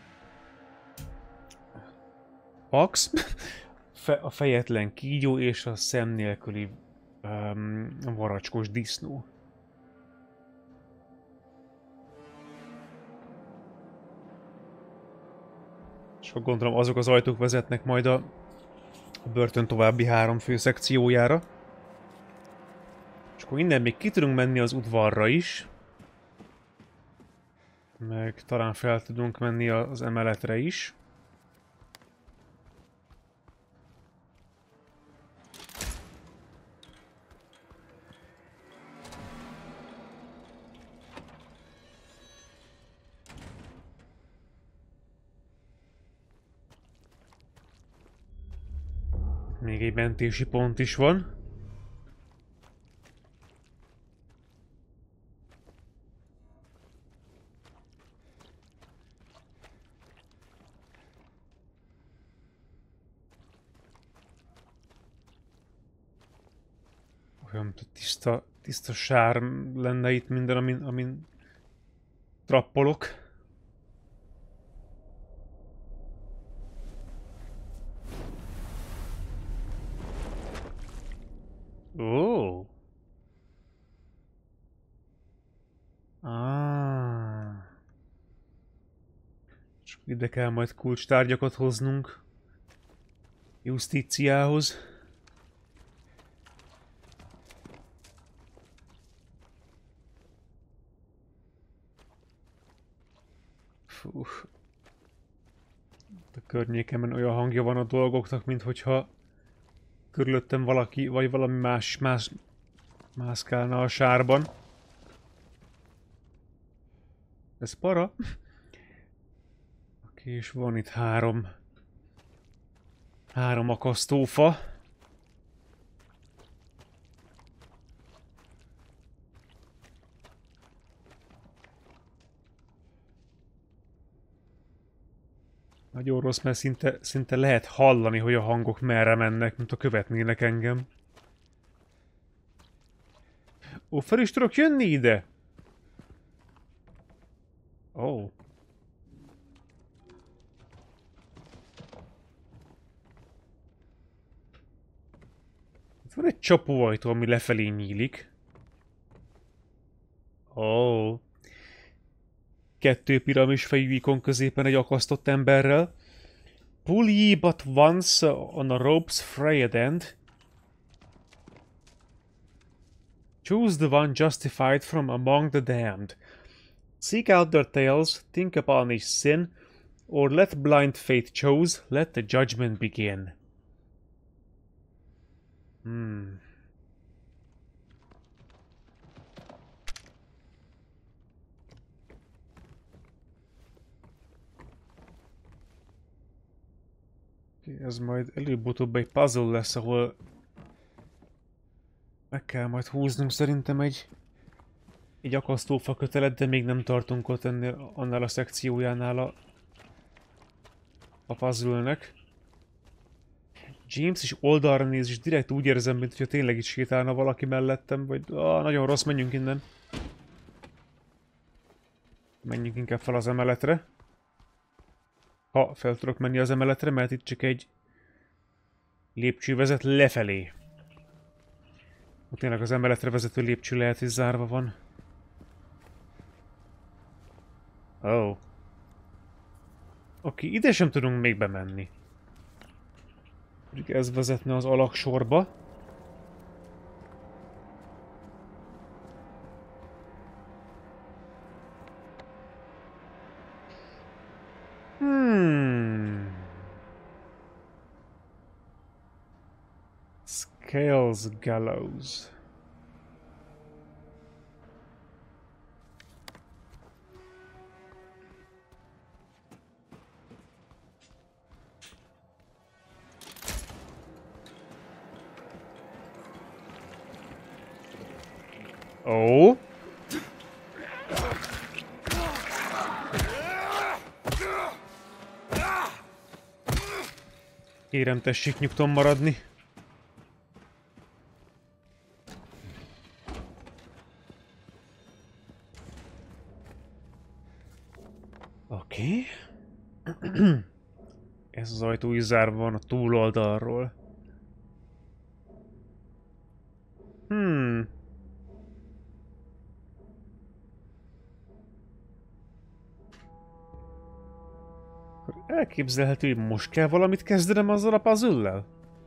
ox, a fejetlen kígyó és a szem nélküli varacskos disznó. És gondolom azok az ajtók vezetnek majd a börtön további 3 fő szekciójára. És akkor innen még ki tudunk menni az udvarra is. Meg talán fel tudunk menni az emeletre is. Még egy mentési pont is van. Olyan tiszta sár lenne itt minden, amin trappolok. Ó. És ide kell majd kulcstárgyakat hoznunk Justíciához. Fú. A környékemen olyan hangja van a dolgoknak, minthogyha körülöttem valaki, vagy valami más mászkálna a sárban. Ez para. Oké, és van itt három akasztófa. Nagyon rossz, mert szinte lehet hallani, hogy a hangok merre mennek, mint a követnének engem. Ó, fel is tudok jönni ide? Ó. Itt van egy csapóajtó, ami lefelé nyílik. Ó. 2 piramisfejű ikon középen egy akasztott emberrel. Pull ye but once on a rope's frayed end. Choose the one justified from among the damned. Seek out their tales, think upon each sin, or let blind fate choose, let the judgment begin. Ez majd előbb-utóbb egy puzzle lesz, ahol meg kell majd húznunk szerintem egy akasztófa kötelet, de még nem tartunk ott annál a szekciójánál a puzzle-nek. James is oldalra néz, és direkt úgy érzem, mintha tényleg itt sétálna valaki mellettem, vagy nagyon rossz, menjünk innen. Menjünk inkább fel az emeletre. Ha fel tudok menni az emeletre, mert itt csak egy lépcső vezet lefelé. Tényleg az emeletre vezető lépcső lehet, hogy zárva van. Ó. Oké, ide sem tudunk még bemenni. Ez vezetne az alaksorba. Scales Gallows. Ó. Kérem, tessék nyugton maradni. Oké. Ez az ajtó is zárva van a túloldalról. Elképzelhető, hogy most kell valamit kezdenem azzal a puzzle-lel?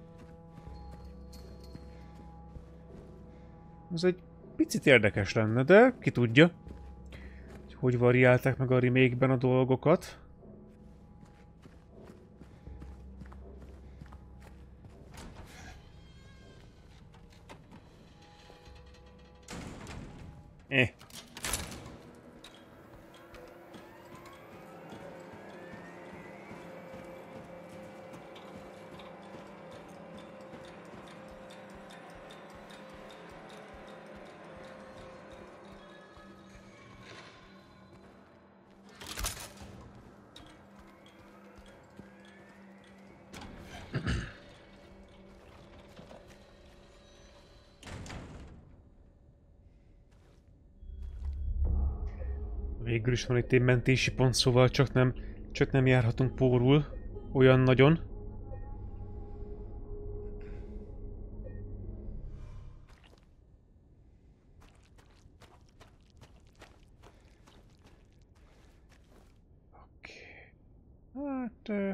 Ez egy picit érdekes lenne, de ki tudja, hogy variálták meg a remake-ben a dolgokat. Végül is van itt egy mentési pont, szóval csak nem járhatunk pórul olyan nagyon. Oké. Hát...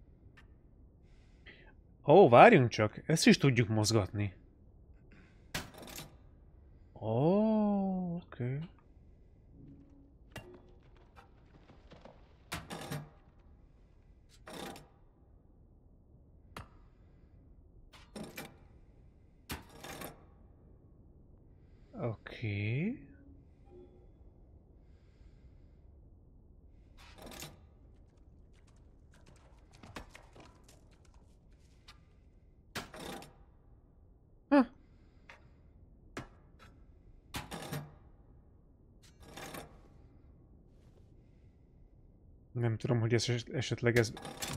Ó, várjunk csak, ezt is tudjuk mozgatni. Ó, oké. Oké. Nem tudom, hogy ez esetleg ez...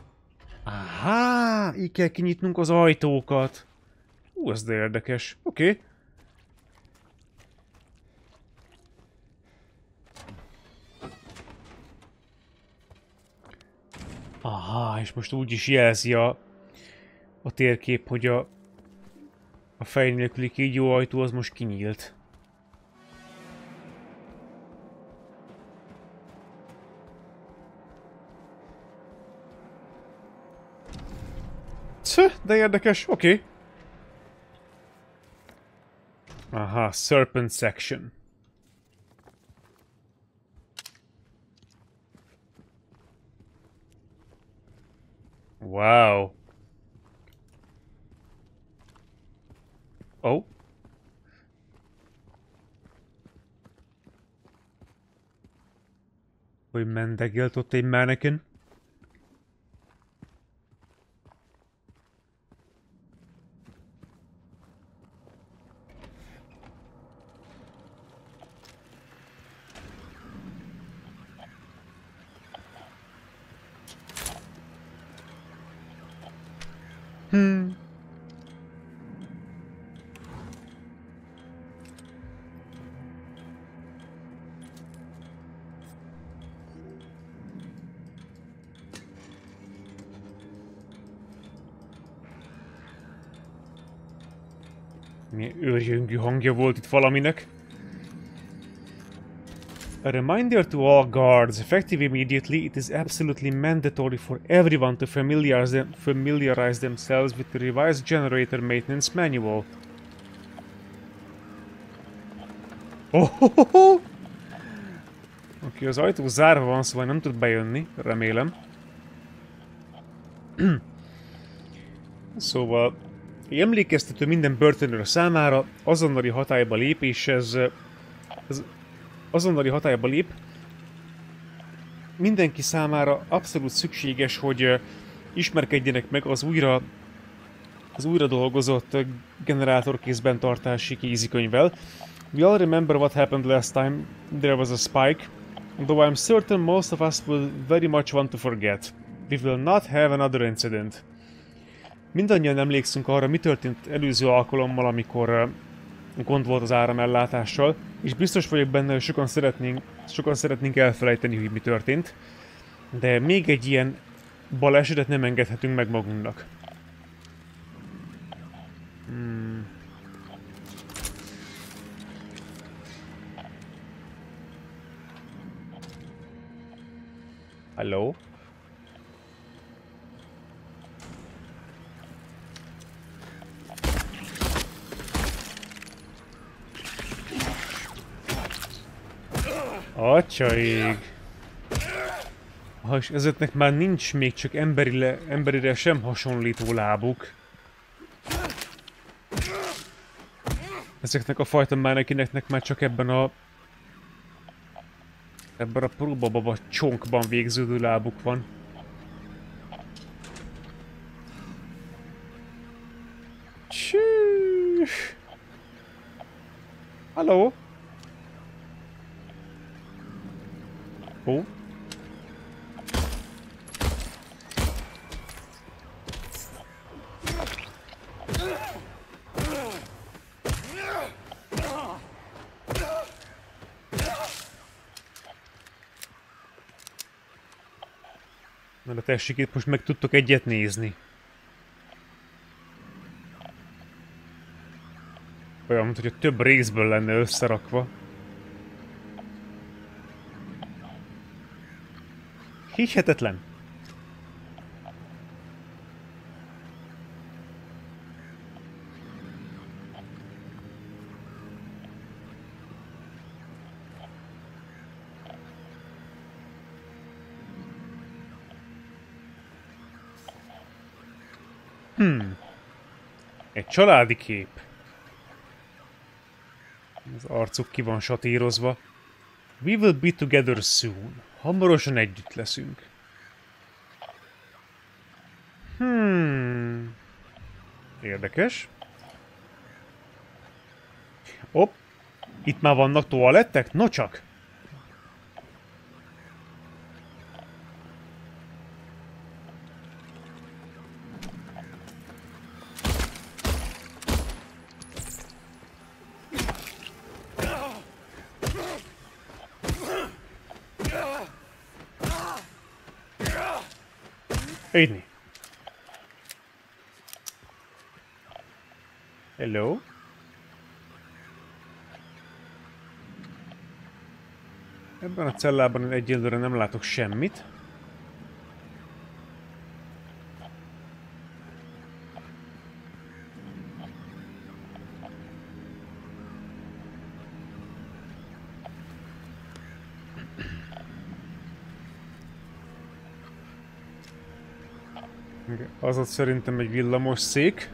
Ahá! Így kell kinyitnunk az ajtókat. Ez de érdekes. Oké. Aha, és most úgy is jelzi a térkép, hogy a fej nélküli kígyó ajtó az most kinyílt. De érdekes, oké. Aha, serpent section. Wow. Oh. Hogy mendegélt ott egy mannequin. Milyen őrjöngű hangja volt itt valaminek. A reminder to all guards, effective immediately, it is absolutely mandatory for everyone to familiarize themselves with the revised generator maintenance manual. Oh. Oké, az ajtó zárva van, szóval nem tud bejönni, remélem. Szóval, emlékeztető minden börtönőr számára, azonnali hatályba lépés, ez azonnali hatályba lép. Mindenki számára abszolút szükséges, hogy ismerkedjenek meg az újra dolgozott generátorkézben tartási kézikönyvvel. We all remember what happened last time there was a spike, though I'm certain most of us will very much want to forget. We will not have another incident. Mindannyian emlékszünk arra, mi történt előző alkalommal, amikor gond volt az áramellátással, és biztos vagyok benne, hogy sokan szeretnénk elfelejteni, hogy mi történt, de még egy ilyen balesetet nem engedhetünk meg magunknak. Hello? Atyaig! És ezeknek már nincs még csak emberire sem hasonlító lábuk. Ezeknek a fajta mánekineknek már csak ebben a próbababa csonkban végződő lábuk van. Csűh! Halló? Ó? Mert a tessikét most meg tudtok egyet nézni. Olyan, mint hogy több részből lenne összerakva. Hihetetlen! Egy családi kép. Az arcuk ki van satírozva. We will be together soon. Hamarosan együtt leszünk. Érdekes. Hopp. Itt már vannak toalettek? No csak. Idni. Hello? Ebben a cellában egyelőre nem látok semmit. Az ott szerintem egy villamos szék.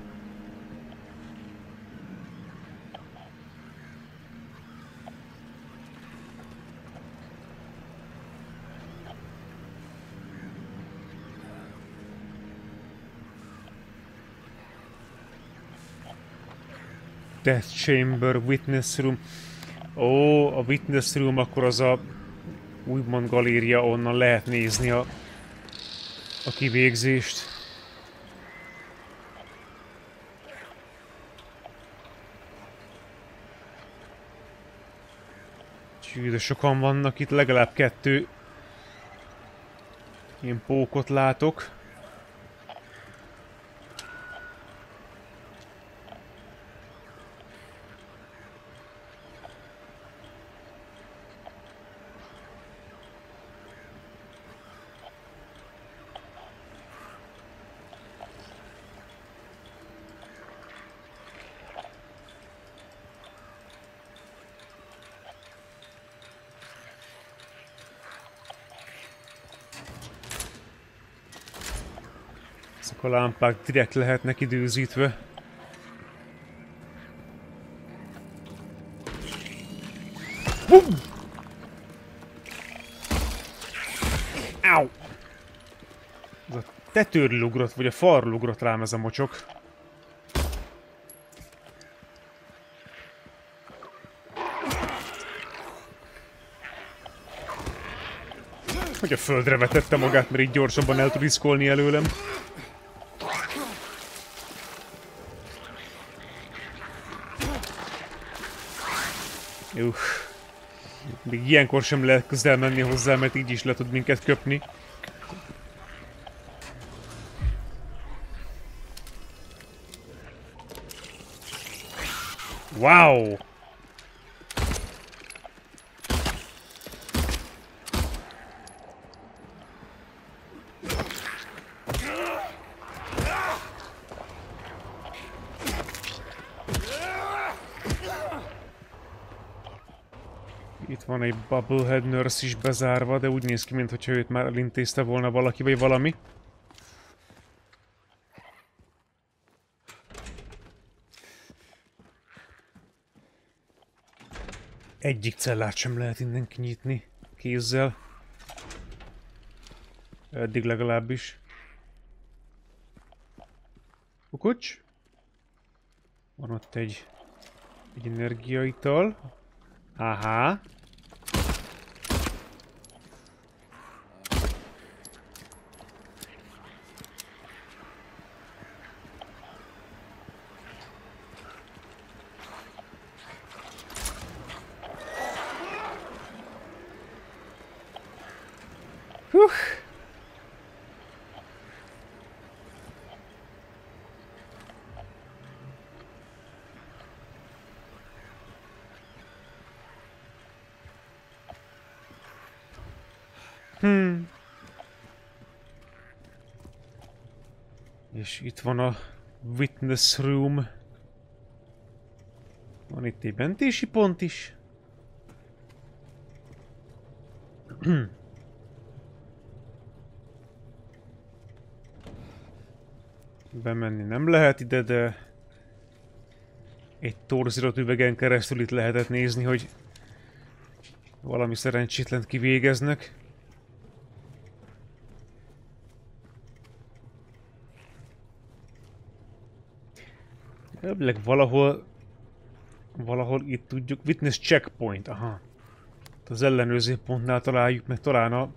Death Chamber, Witness Room. Ó, a Witness Room akkor az a úgymond galéria, onnan lehet nézni a kivégzést. Csű, de sokan vannak itt, legalább 2 ilyen pókot látok. A lámpák direkt lehetnek időzítve. Áú! Ez a tetőről ugrott, vagy a falról ugrott rám ez a mocsok. Hogy a földre vetette magát, mert így gyorsabban el tud iszkolni előlem. Még ilyenkor sem lehet közel menni hozzá, mert így is le tud minket köpni. Wow! Itt van egy Bubblehead Nurse is bezárva, de úgy néz ki, mintha őt már elintézte volna valaki vagy valami. Egyik cellát sem lehet innen kinyitni kézzel. Eddig legalábbis. Kukucs. Van ott egy energiaital. Aha. És itt van a Witness Room. Van itt egy mentési pont is. Bemenni nem lehet ide, de egy torzított üvegen keresztül itt lehetett nézni, hogy valami szerencsétlent kivégeznek. Elvileg valahol itt tudjuk. Witness checkpoint, aha. Az ellenőrző pontnál találjuk meg talán a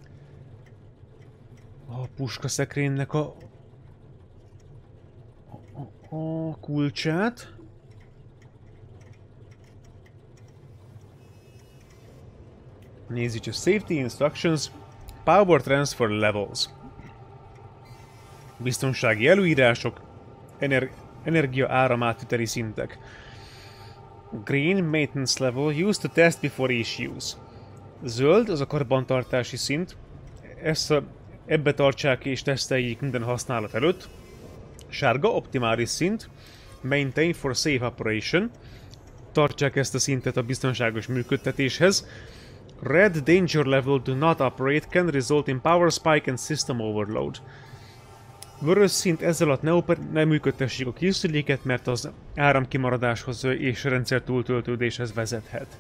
puskaszekrénynek a kulcsát. Nézzük a Safety Instructions, Power Transfer Levels. Biztonsági előírások, energia áramátüteli szintek. Green Maintenance Level used to test before each use. Zöld az a karbantartási szint. Ebbe tartsák és teszteljék minden használat előtt. Sárga optimális szint. Maintain for safe operation. Tartsák ezt a szintet a biztonságos működtetéshez. Red Danger Level do not operate can result in power spike and system overload. Vörös szint ezzel alatt ne működtessék a készüléket, mert az áramkimaradáshoz és rendszer túltöltődéshez vezethet.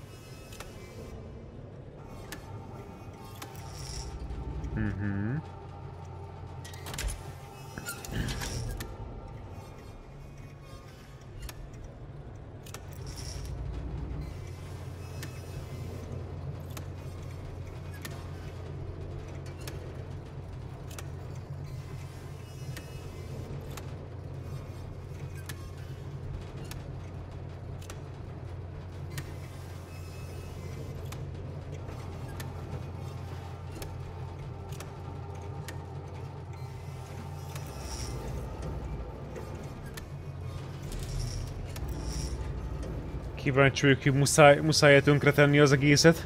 Kíváncsi vagyok, hogy muszáj tönkretenni az egészet.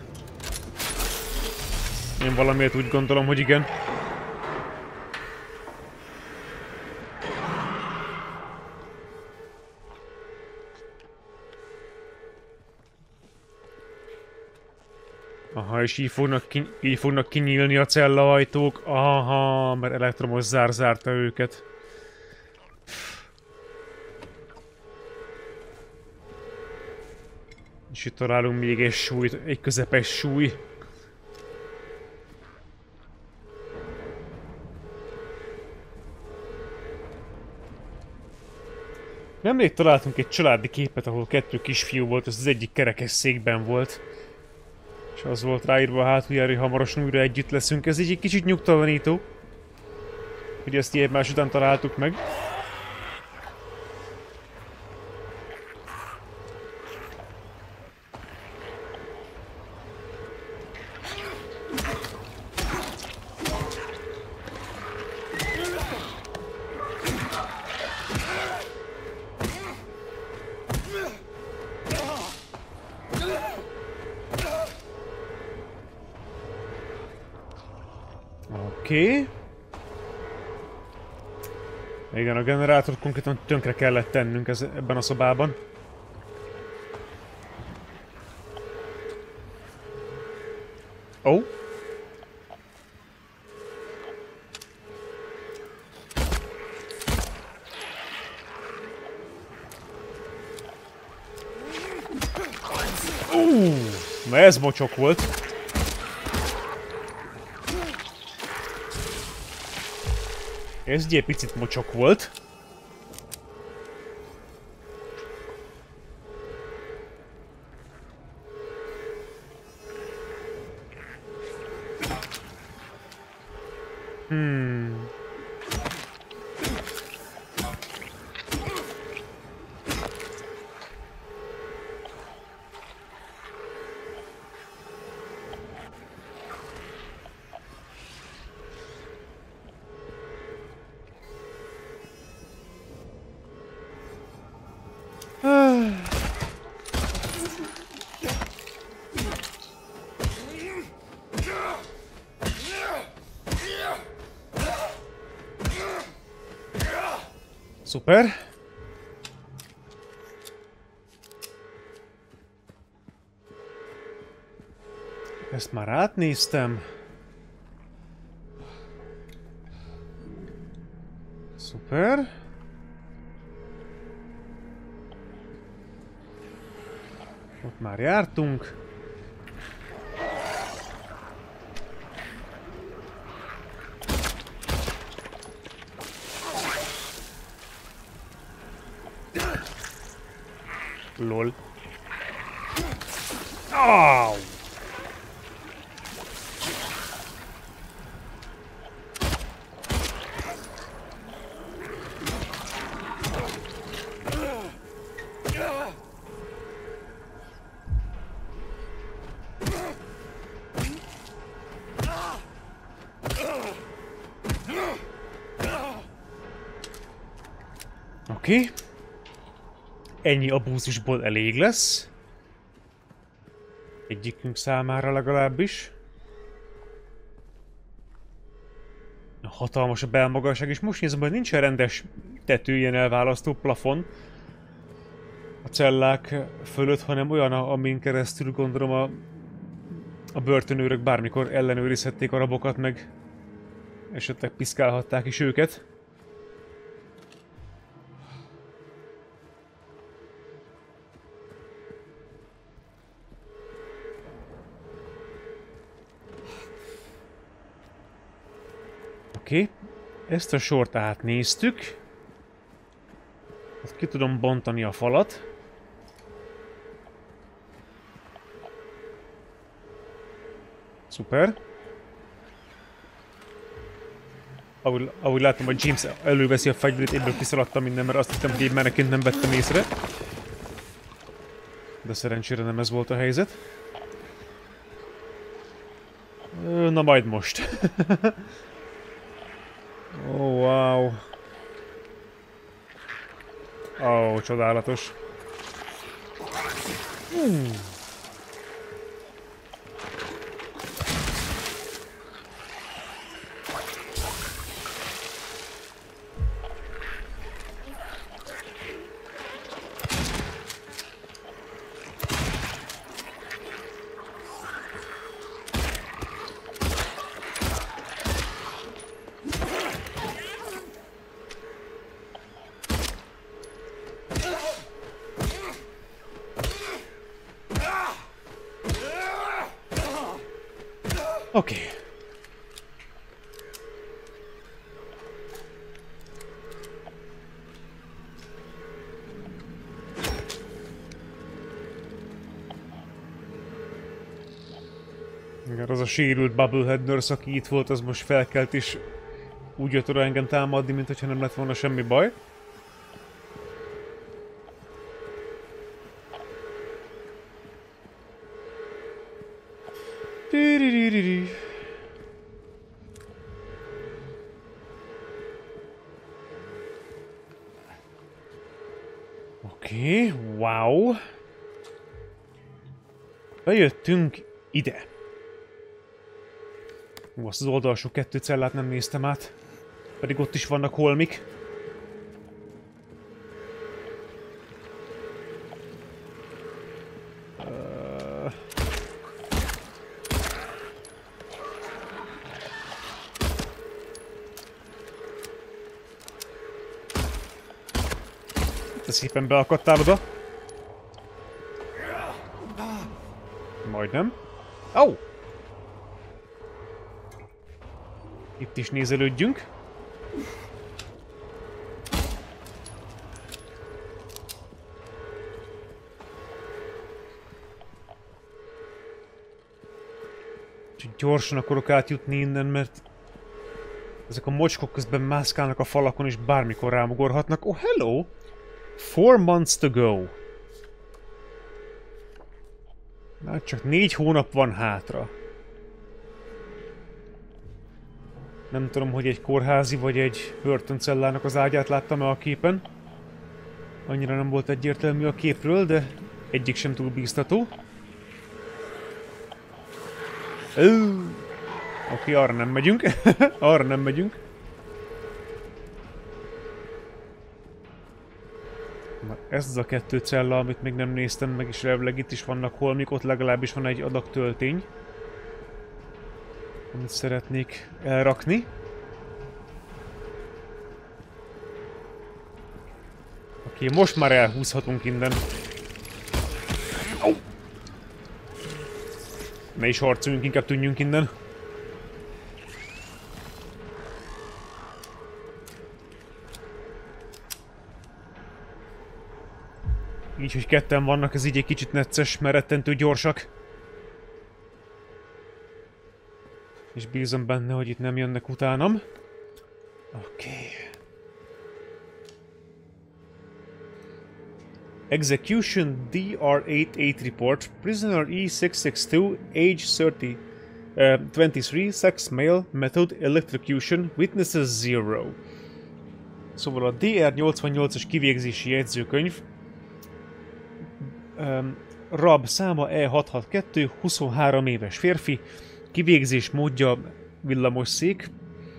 Én valamiért úgy gondolom, hogy igen. Aha, és így fognak kinyílni a cellaajtók. Aha, mert elektromos zár zárta őket. És itt találunk még egy súlyt, egy közepes súly. Nemrég találtunk egy családi képet, ahol 2 kisfiú volt, az egyik kerekes székben volt. És az volt ráírva a hátuljára, hogy hamarosan újra együtt leszünk. Ez így egy kicsit nyugtalanító, hogy ezt így egymás után találtuk meg. Oké. Igen, a generátort konkrétan tönkre kellett tennünk ebben a szobában. Oh. Na ez mocsok volt. Ez egy picit mocsok volt. Szuper. Ezt már átnéztem. Szuper. Ott már jártunk. Lol. Au! Oké. Ennyi abúzusból elég lesz. Egyikünk számára legalábbis. Hatalmas a belmagasság, és most nézem, hogy nincsen rendes tető, ilyen elválasztó plafon a cellák fölött, hanem olyan, amin keresztül gondolom a börtönőrök bármikor ellenőrizhették a rabokat, meg esetleg piszkálhatták is őket. Oké, ezt a sort átnéztük. Azt ki tudom bontani a falat. Szuper. Ahogy látom, hogy James előveszi a fegyverét, ebből kiszaladtam minden, mert azt hittem, hogy én menekint nem vettem észre. De szerencsére nem ez volt a helyzet. Na majd most. Oh, wow. Oh, csodálatos. Oké. Igen, az a sérült Bubblehead nurse, aki itt volt, az most felkelt és úgy jött oda engem támadni, mint hogyha nem lett volna semmi baj. Oké, wow. Bejöttünk ide. Azt az oldalsó 2 cellát nem néztem át. Pedig ott is vannak holmik. Te szépen beakadtál oda. Majdnem. Au! Itt is nézelődjünk. Csak gyorsan akarok átjutni innen, mert ezek a mocskok közben mászkálnak a falakon és bármikor rámugorhatnak. Oh, hello! 4 months to go. Na, csak 4 hónap van hátra. Nem tudom, hogy egy kórházi vagy egy börtöncellának az ágyát láttam-e a képen. Annyira nem volt egyértelmű a képről, de egyik sem túl bíztató. Oké, arra nem megyünk. Arra nem megyünk. Na, ez az a 2 cella, amit még nem néztem meg, és elvileg itt is vannak holmik, ott legalábbis van egy adag töltény, amit szeretnék elrakni. Oké, most már elhúzhatunk innen. Ne is harcoljunk, inkább tűnjünk innen. Így, hogy ketten vannak, ez így egy kicsit necces, mert rettentő gyorsak. És bízom benne, hogy itt nem jönnek utánam. Oké. Execution DR88 report. Prisoner E662, age 23, sex male, method electrocution, witnesses 0. Szóval a DR88-as kivégzési jegyzőkönyv. Rab száma E662, 23 éves férfi, kivégzés módja villamosszék,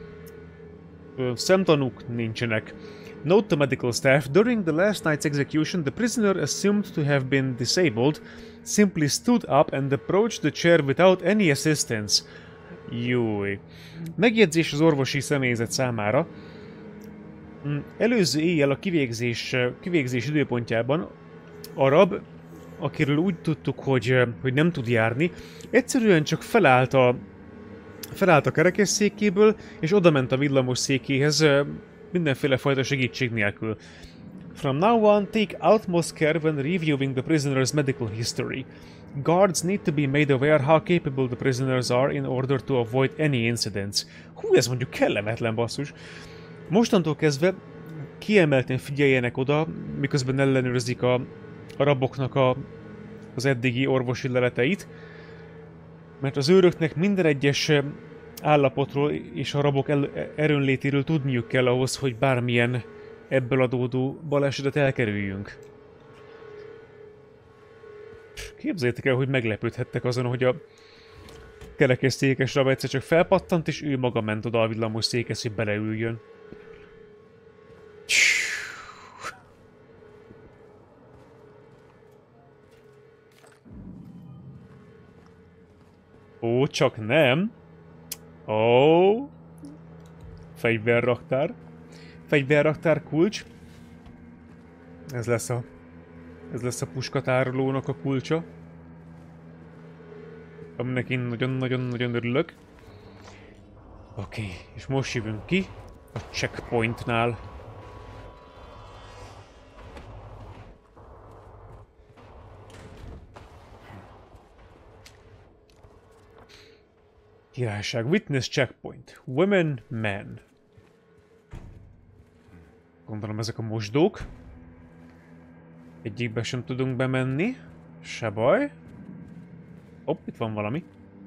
szemtanúk nincsenek. Note to medical staff, during the last night's execution, the prisoner assumed to have been disabled, simply stood up and approached the chair without any assistance. Júj. Megjegyzés az orvosi személyzet számára. Előző éjjel a kivégzés időpontjában a rab, akiről úgy tudtuk, hogy nem tud járni, egyszerűen csak felállt a kerekesszékéből, és odament a villamos székéhez mindenféle fajta segítség nélkül. From now on, take utmost care when reviewing the prisoner's medical history. Guards need to be made aware how capable the prisoners are in order to avoid any incidents. Hú, ez mondjuk kellemetlen, basszus. Mostantól kezdve kiemelten figyeljenek oda, miközben ellenőrzik a raboknak az eddigi orvosi leleteit, mert az őröknek minden egyes állapotról és a rabok erőnlétéről tudniuk kell ahhoz, hogy bármilyen ebből adódó balesetet elkerüljünk. Képzeljétek el, hogy meglepődhettek azon, hogy a kerekesszékes rab egyszer csak felpattant, és ő maga ment oda a villamos székhez, hogy beleüljön. Ó, csak nem. Ó. Fegyverraktár. Fegyverraktár kulcs. Ez lesz a puskatárolónak a kulcsa. Aminek én nagyon-nagyon-nagyon örülök. Oké, és most jövünk ki a checkpointnál. Királyság. Witness checkpoint. Women, men. Gondolom ezek a mosdók. Egyikbe sem tudunk bemenni. Se baj. Hopp, itt van valami.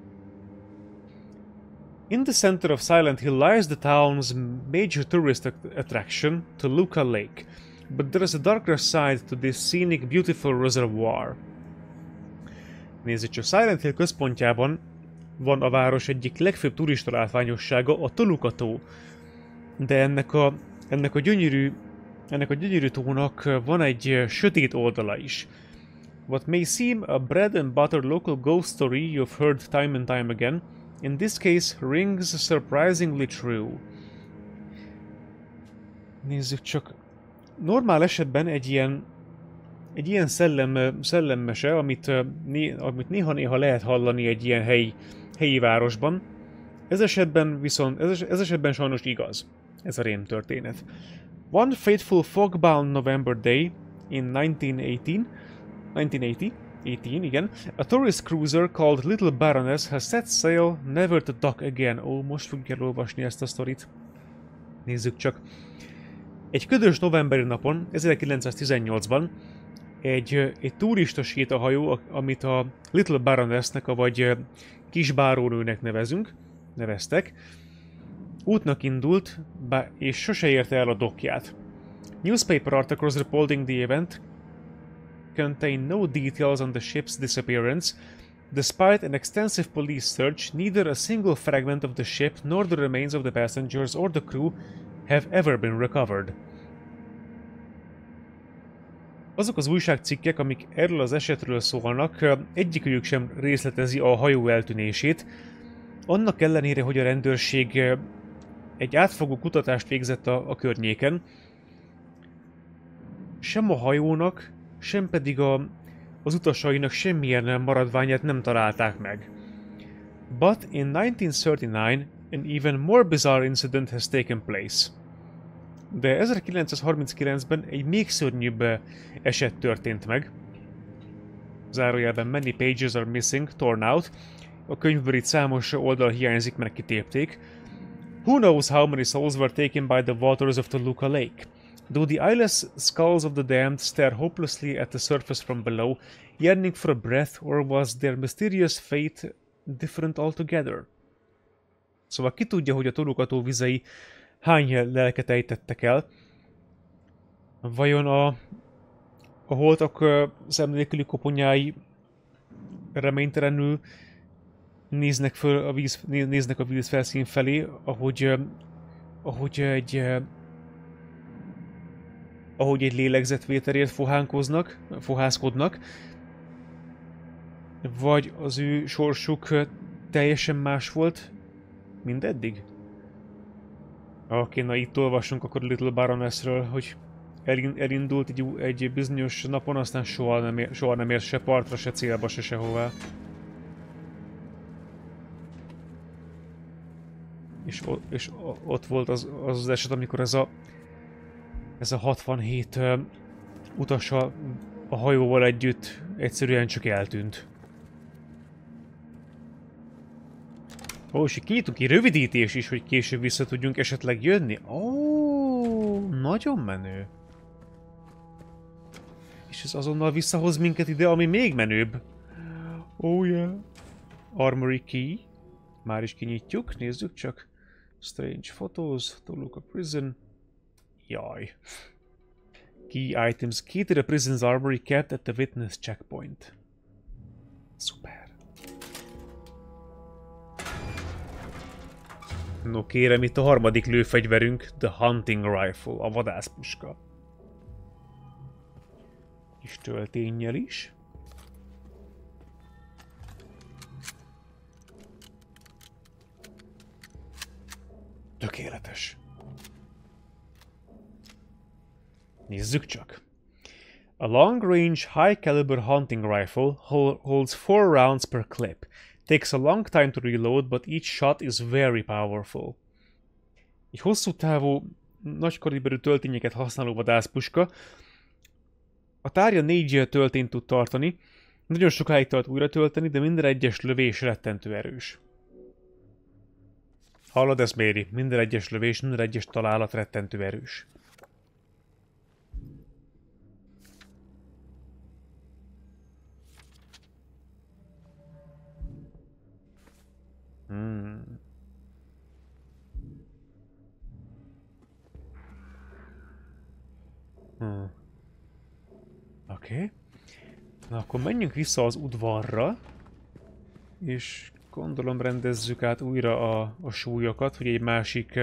In the center of Silent Hill lies the town's major tourist attraction, Toluca Lake. But there is a darker side to this scenic, beautiful reservoir. Nézzük csak, Silent Hill központjában van a város egyik legfőbb turista látványossága, a Toluca tó. De ennek a gyönyörű tónak van egy sötét oldala is. What may seem a bread and butter local ghost story you've heard time and time again, in this case rings surprisingly true. Nézzük csak. Normál esetben egy ilyen szellemmese, amit néha-néha lehet hallani egy ilyen helyi városban. Ez esetben sajnos igaz. Ez a rémtörténet. One fateful fog-bound November day in 1980, igen, a tourist cruiser called Little Baroness has set sail never to dock again. Ó, most fogjuk elolvasni ezt a sztorit. Nézzük csak. Egy ködös novemberi napon, 1918-ban egy turista sétahajó, amit a Little Baronessnek, vagy kisbárónőnek neveztek, útnak indult, és sose érte el a dokkját. Newspaper articles reporting the event contain no details on the ship's disappearance. Despite an extensive police search, neither a single fragment of the ship nor the remains of the passengers or the crew have ever been recovered. Azok az újságcikkek, amik erről az esetről szólnak, egyikük sem részletezi a hajó eltűnését, annak ellenére, hogy a rendőrség egy átfogó kutatást végzett a környéken. Sem a hajónak, sem pedig az utasainak semmilyen maradványát nem találták meg. But in 1939, an even more bizarre incident has taken place. De 1939-ben egy még szörnyűbb eset történt meg. Zárójelben many pages are missing, torn out. A könyvből itt számos oldal hiányzik, mert kitépték. Who knows how many souls were taken by the waters of Toluca Lake? Do the eyeless skulls of the damned stare hopelessly at the surface from below, yearning for a breath, or was their mysterious fate different altogether? Szóval ki tudja, hogy a Toluca tó vizei hány lelket ejtettek el? Vajon a holtak szemnélküli koponyái reménytelenül néznek a víz felszín felé, ahogy egy lélegzetvételért fohászkodnak, vagy az ő sorsuk teljesen más volt, mint eddig? Oké, na itt olvassunk akkor Little Baronessről, hogy elindult egy bizonyos napon, aztán soha nem ért se partra, se célba, se sehová. És ott volt az eset, amikor ez a 67 utasa a hajóval együtt egyszerűen csak eltűnt. Ó, és kinyitunk ki rövidítés is, hogy később vissza tudjunk esetleg jönni. Ó, nagyon menő. És ez azonnal visszahoz minket ide, ami még menőbb. Oh yeah. Armory key. Már is kinyitjuk, nézzük csak. Strange photos, Toluca prison. Jaj. Key items. Key to the prison's armory kept at the witness checkpoint. Szuper. No kérem, itt a harmadik lőfegyverünk, the hunting rifle, a vadászpuska. Kis tölténnyel is. Tökéletes. Nézzük csak. A long-range, high-caliber hunting rifle holds 4 rounds per clip. Takes a long time to reload, but each shot is very powerful. Egy hosszú távú, nagy kaliberű töltényeket használó vadászpuska. A tárja 4 töltényt tud tartani, nagyon sokáig tart újra tölteni, de minden egyes lövés rettentő erős. Hallod, ez méri. Minden egyes lövés, minden egyes találat rettentő erős. Oké. Na akkor menjünk vissza az udvarra. És gondolom rendezzük át újra a súlyokat, hogy egy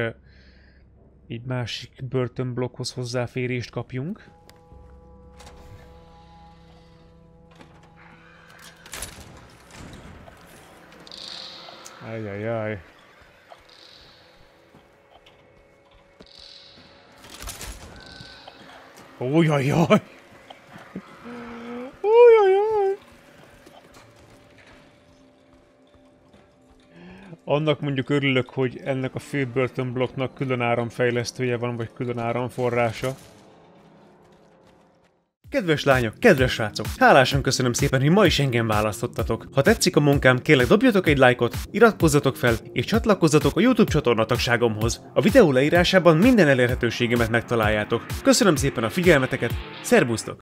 másik börtönblokkhoz hozzáférést kapjunk. Ajajaj. Ójajaj! Ójajaj! Annak mondjuk örülök, hogy ennek a fő börtönblokknak külön áramfejlesztője van, vagy külön áramforrása. Kedves lányok, kedves srácok! Hálásan köszönöm szépen, hogy ma is engem választottatok. Ha tetszik a munkám, kérlek dobjatok egy lájkot, iratkozzatok fel, és csatlakozzatok a YouTube csatorna tagságomhoz. A videó leírásában minden elérhetőségemet megtaláljátok. Köszönöm szépen a figyelmeteket, szervusztok!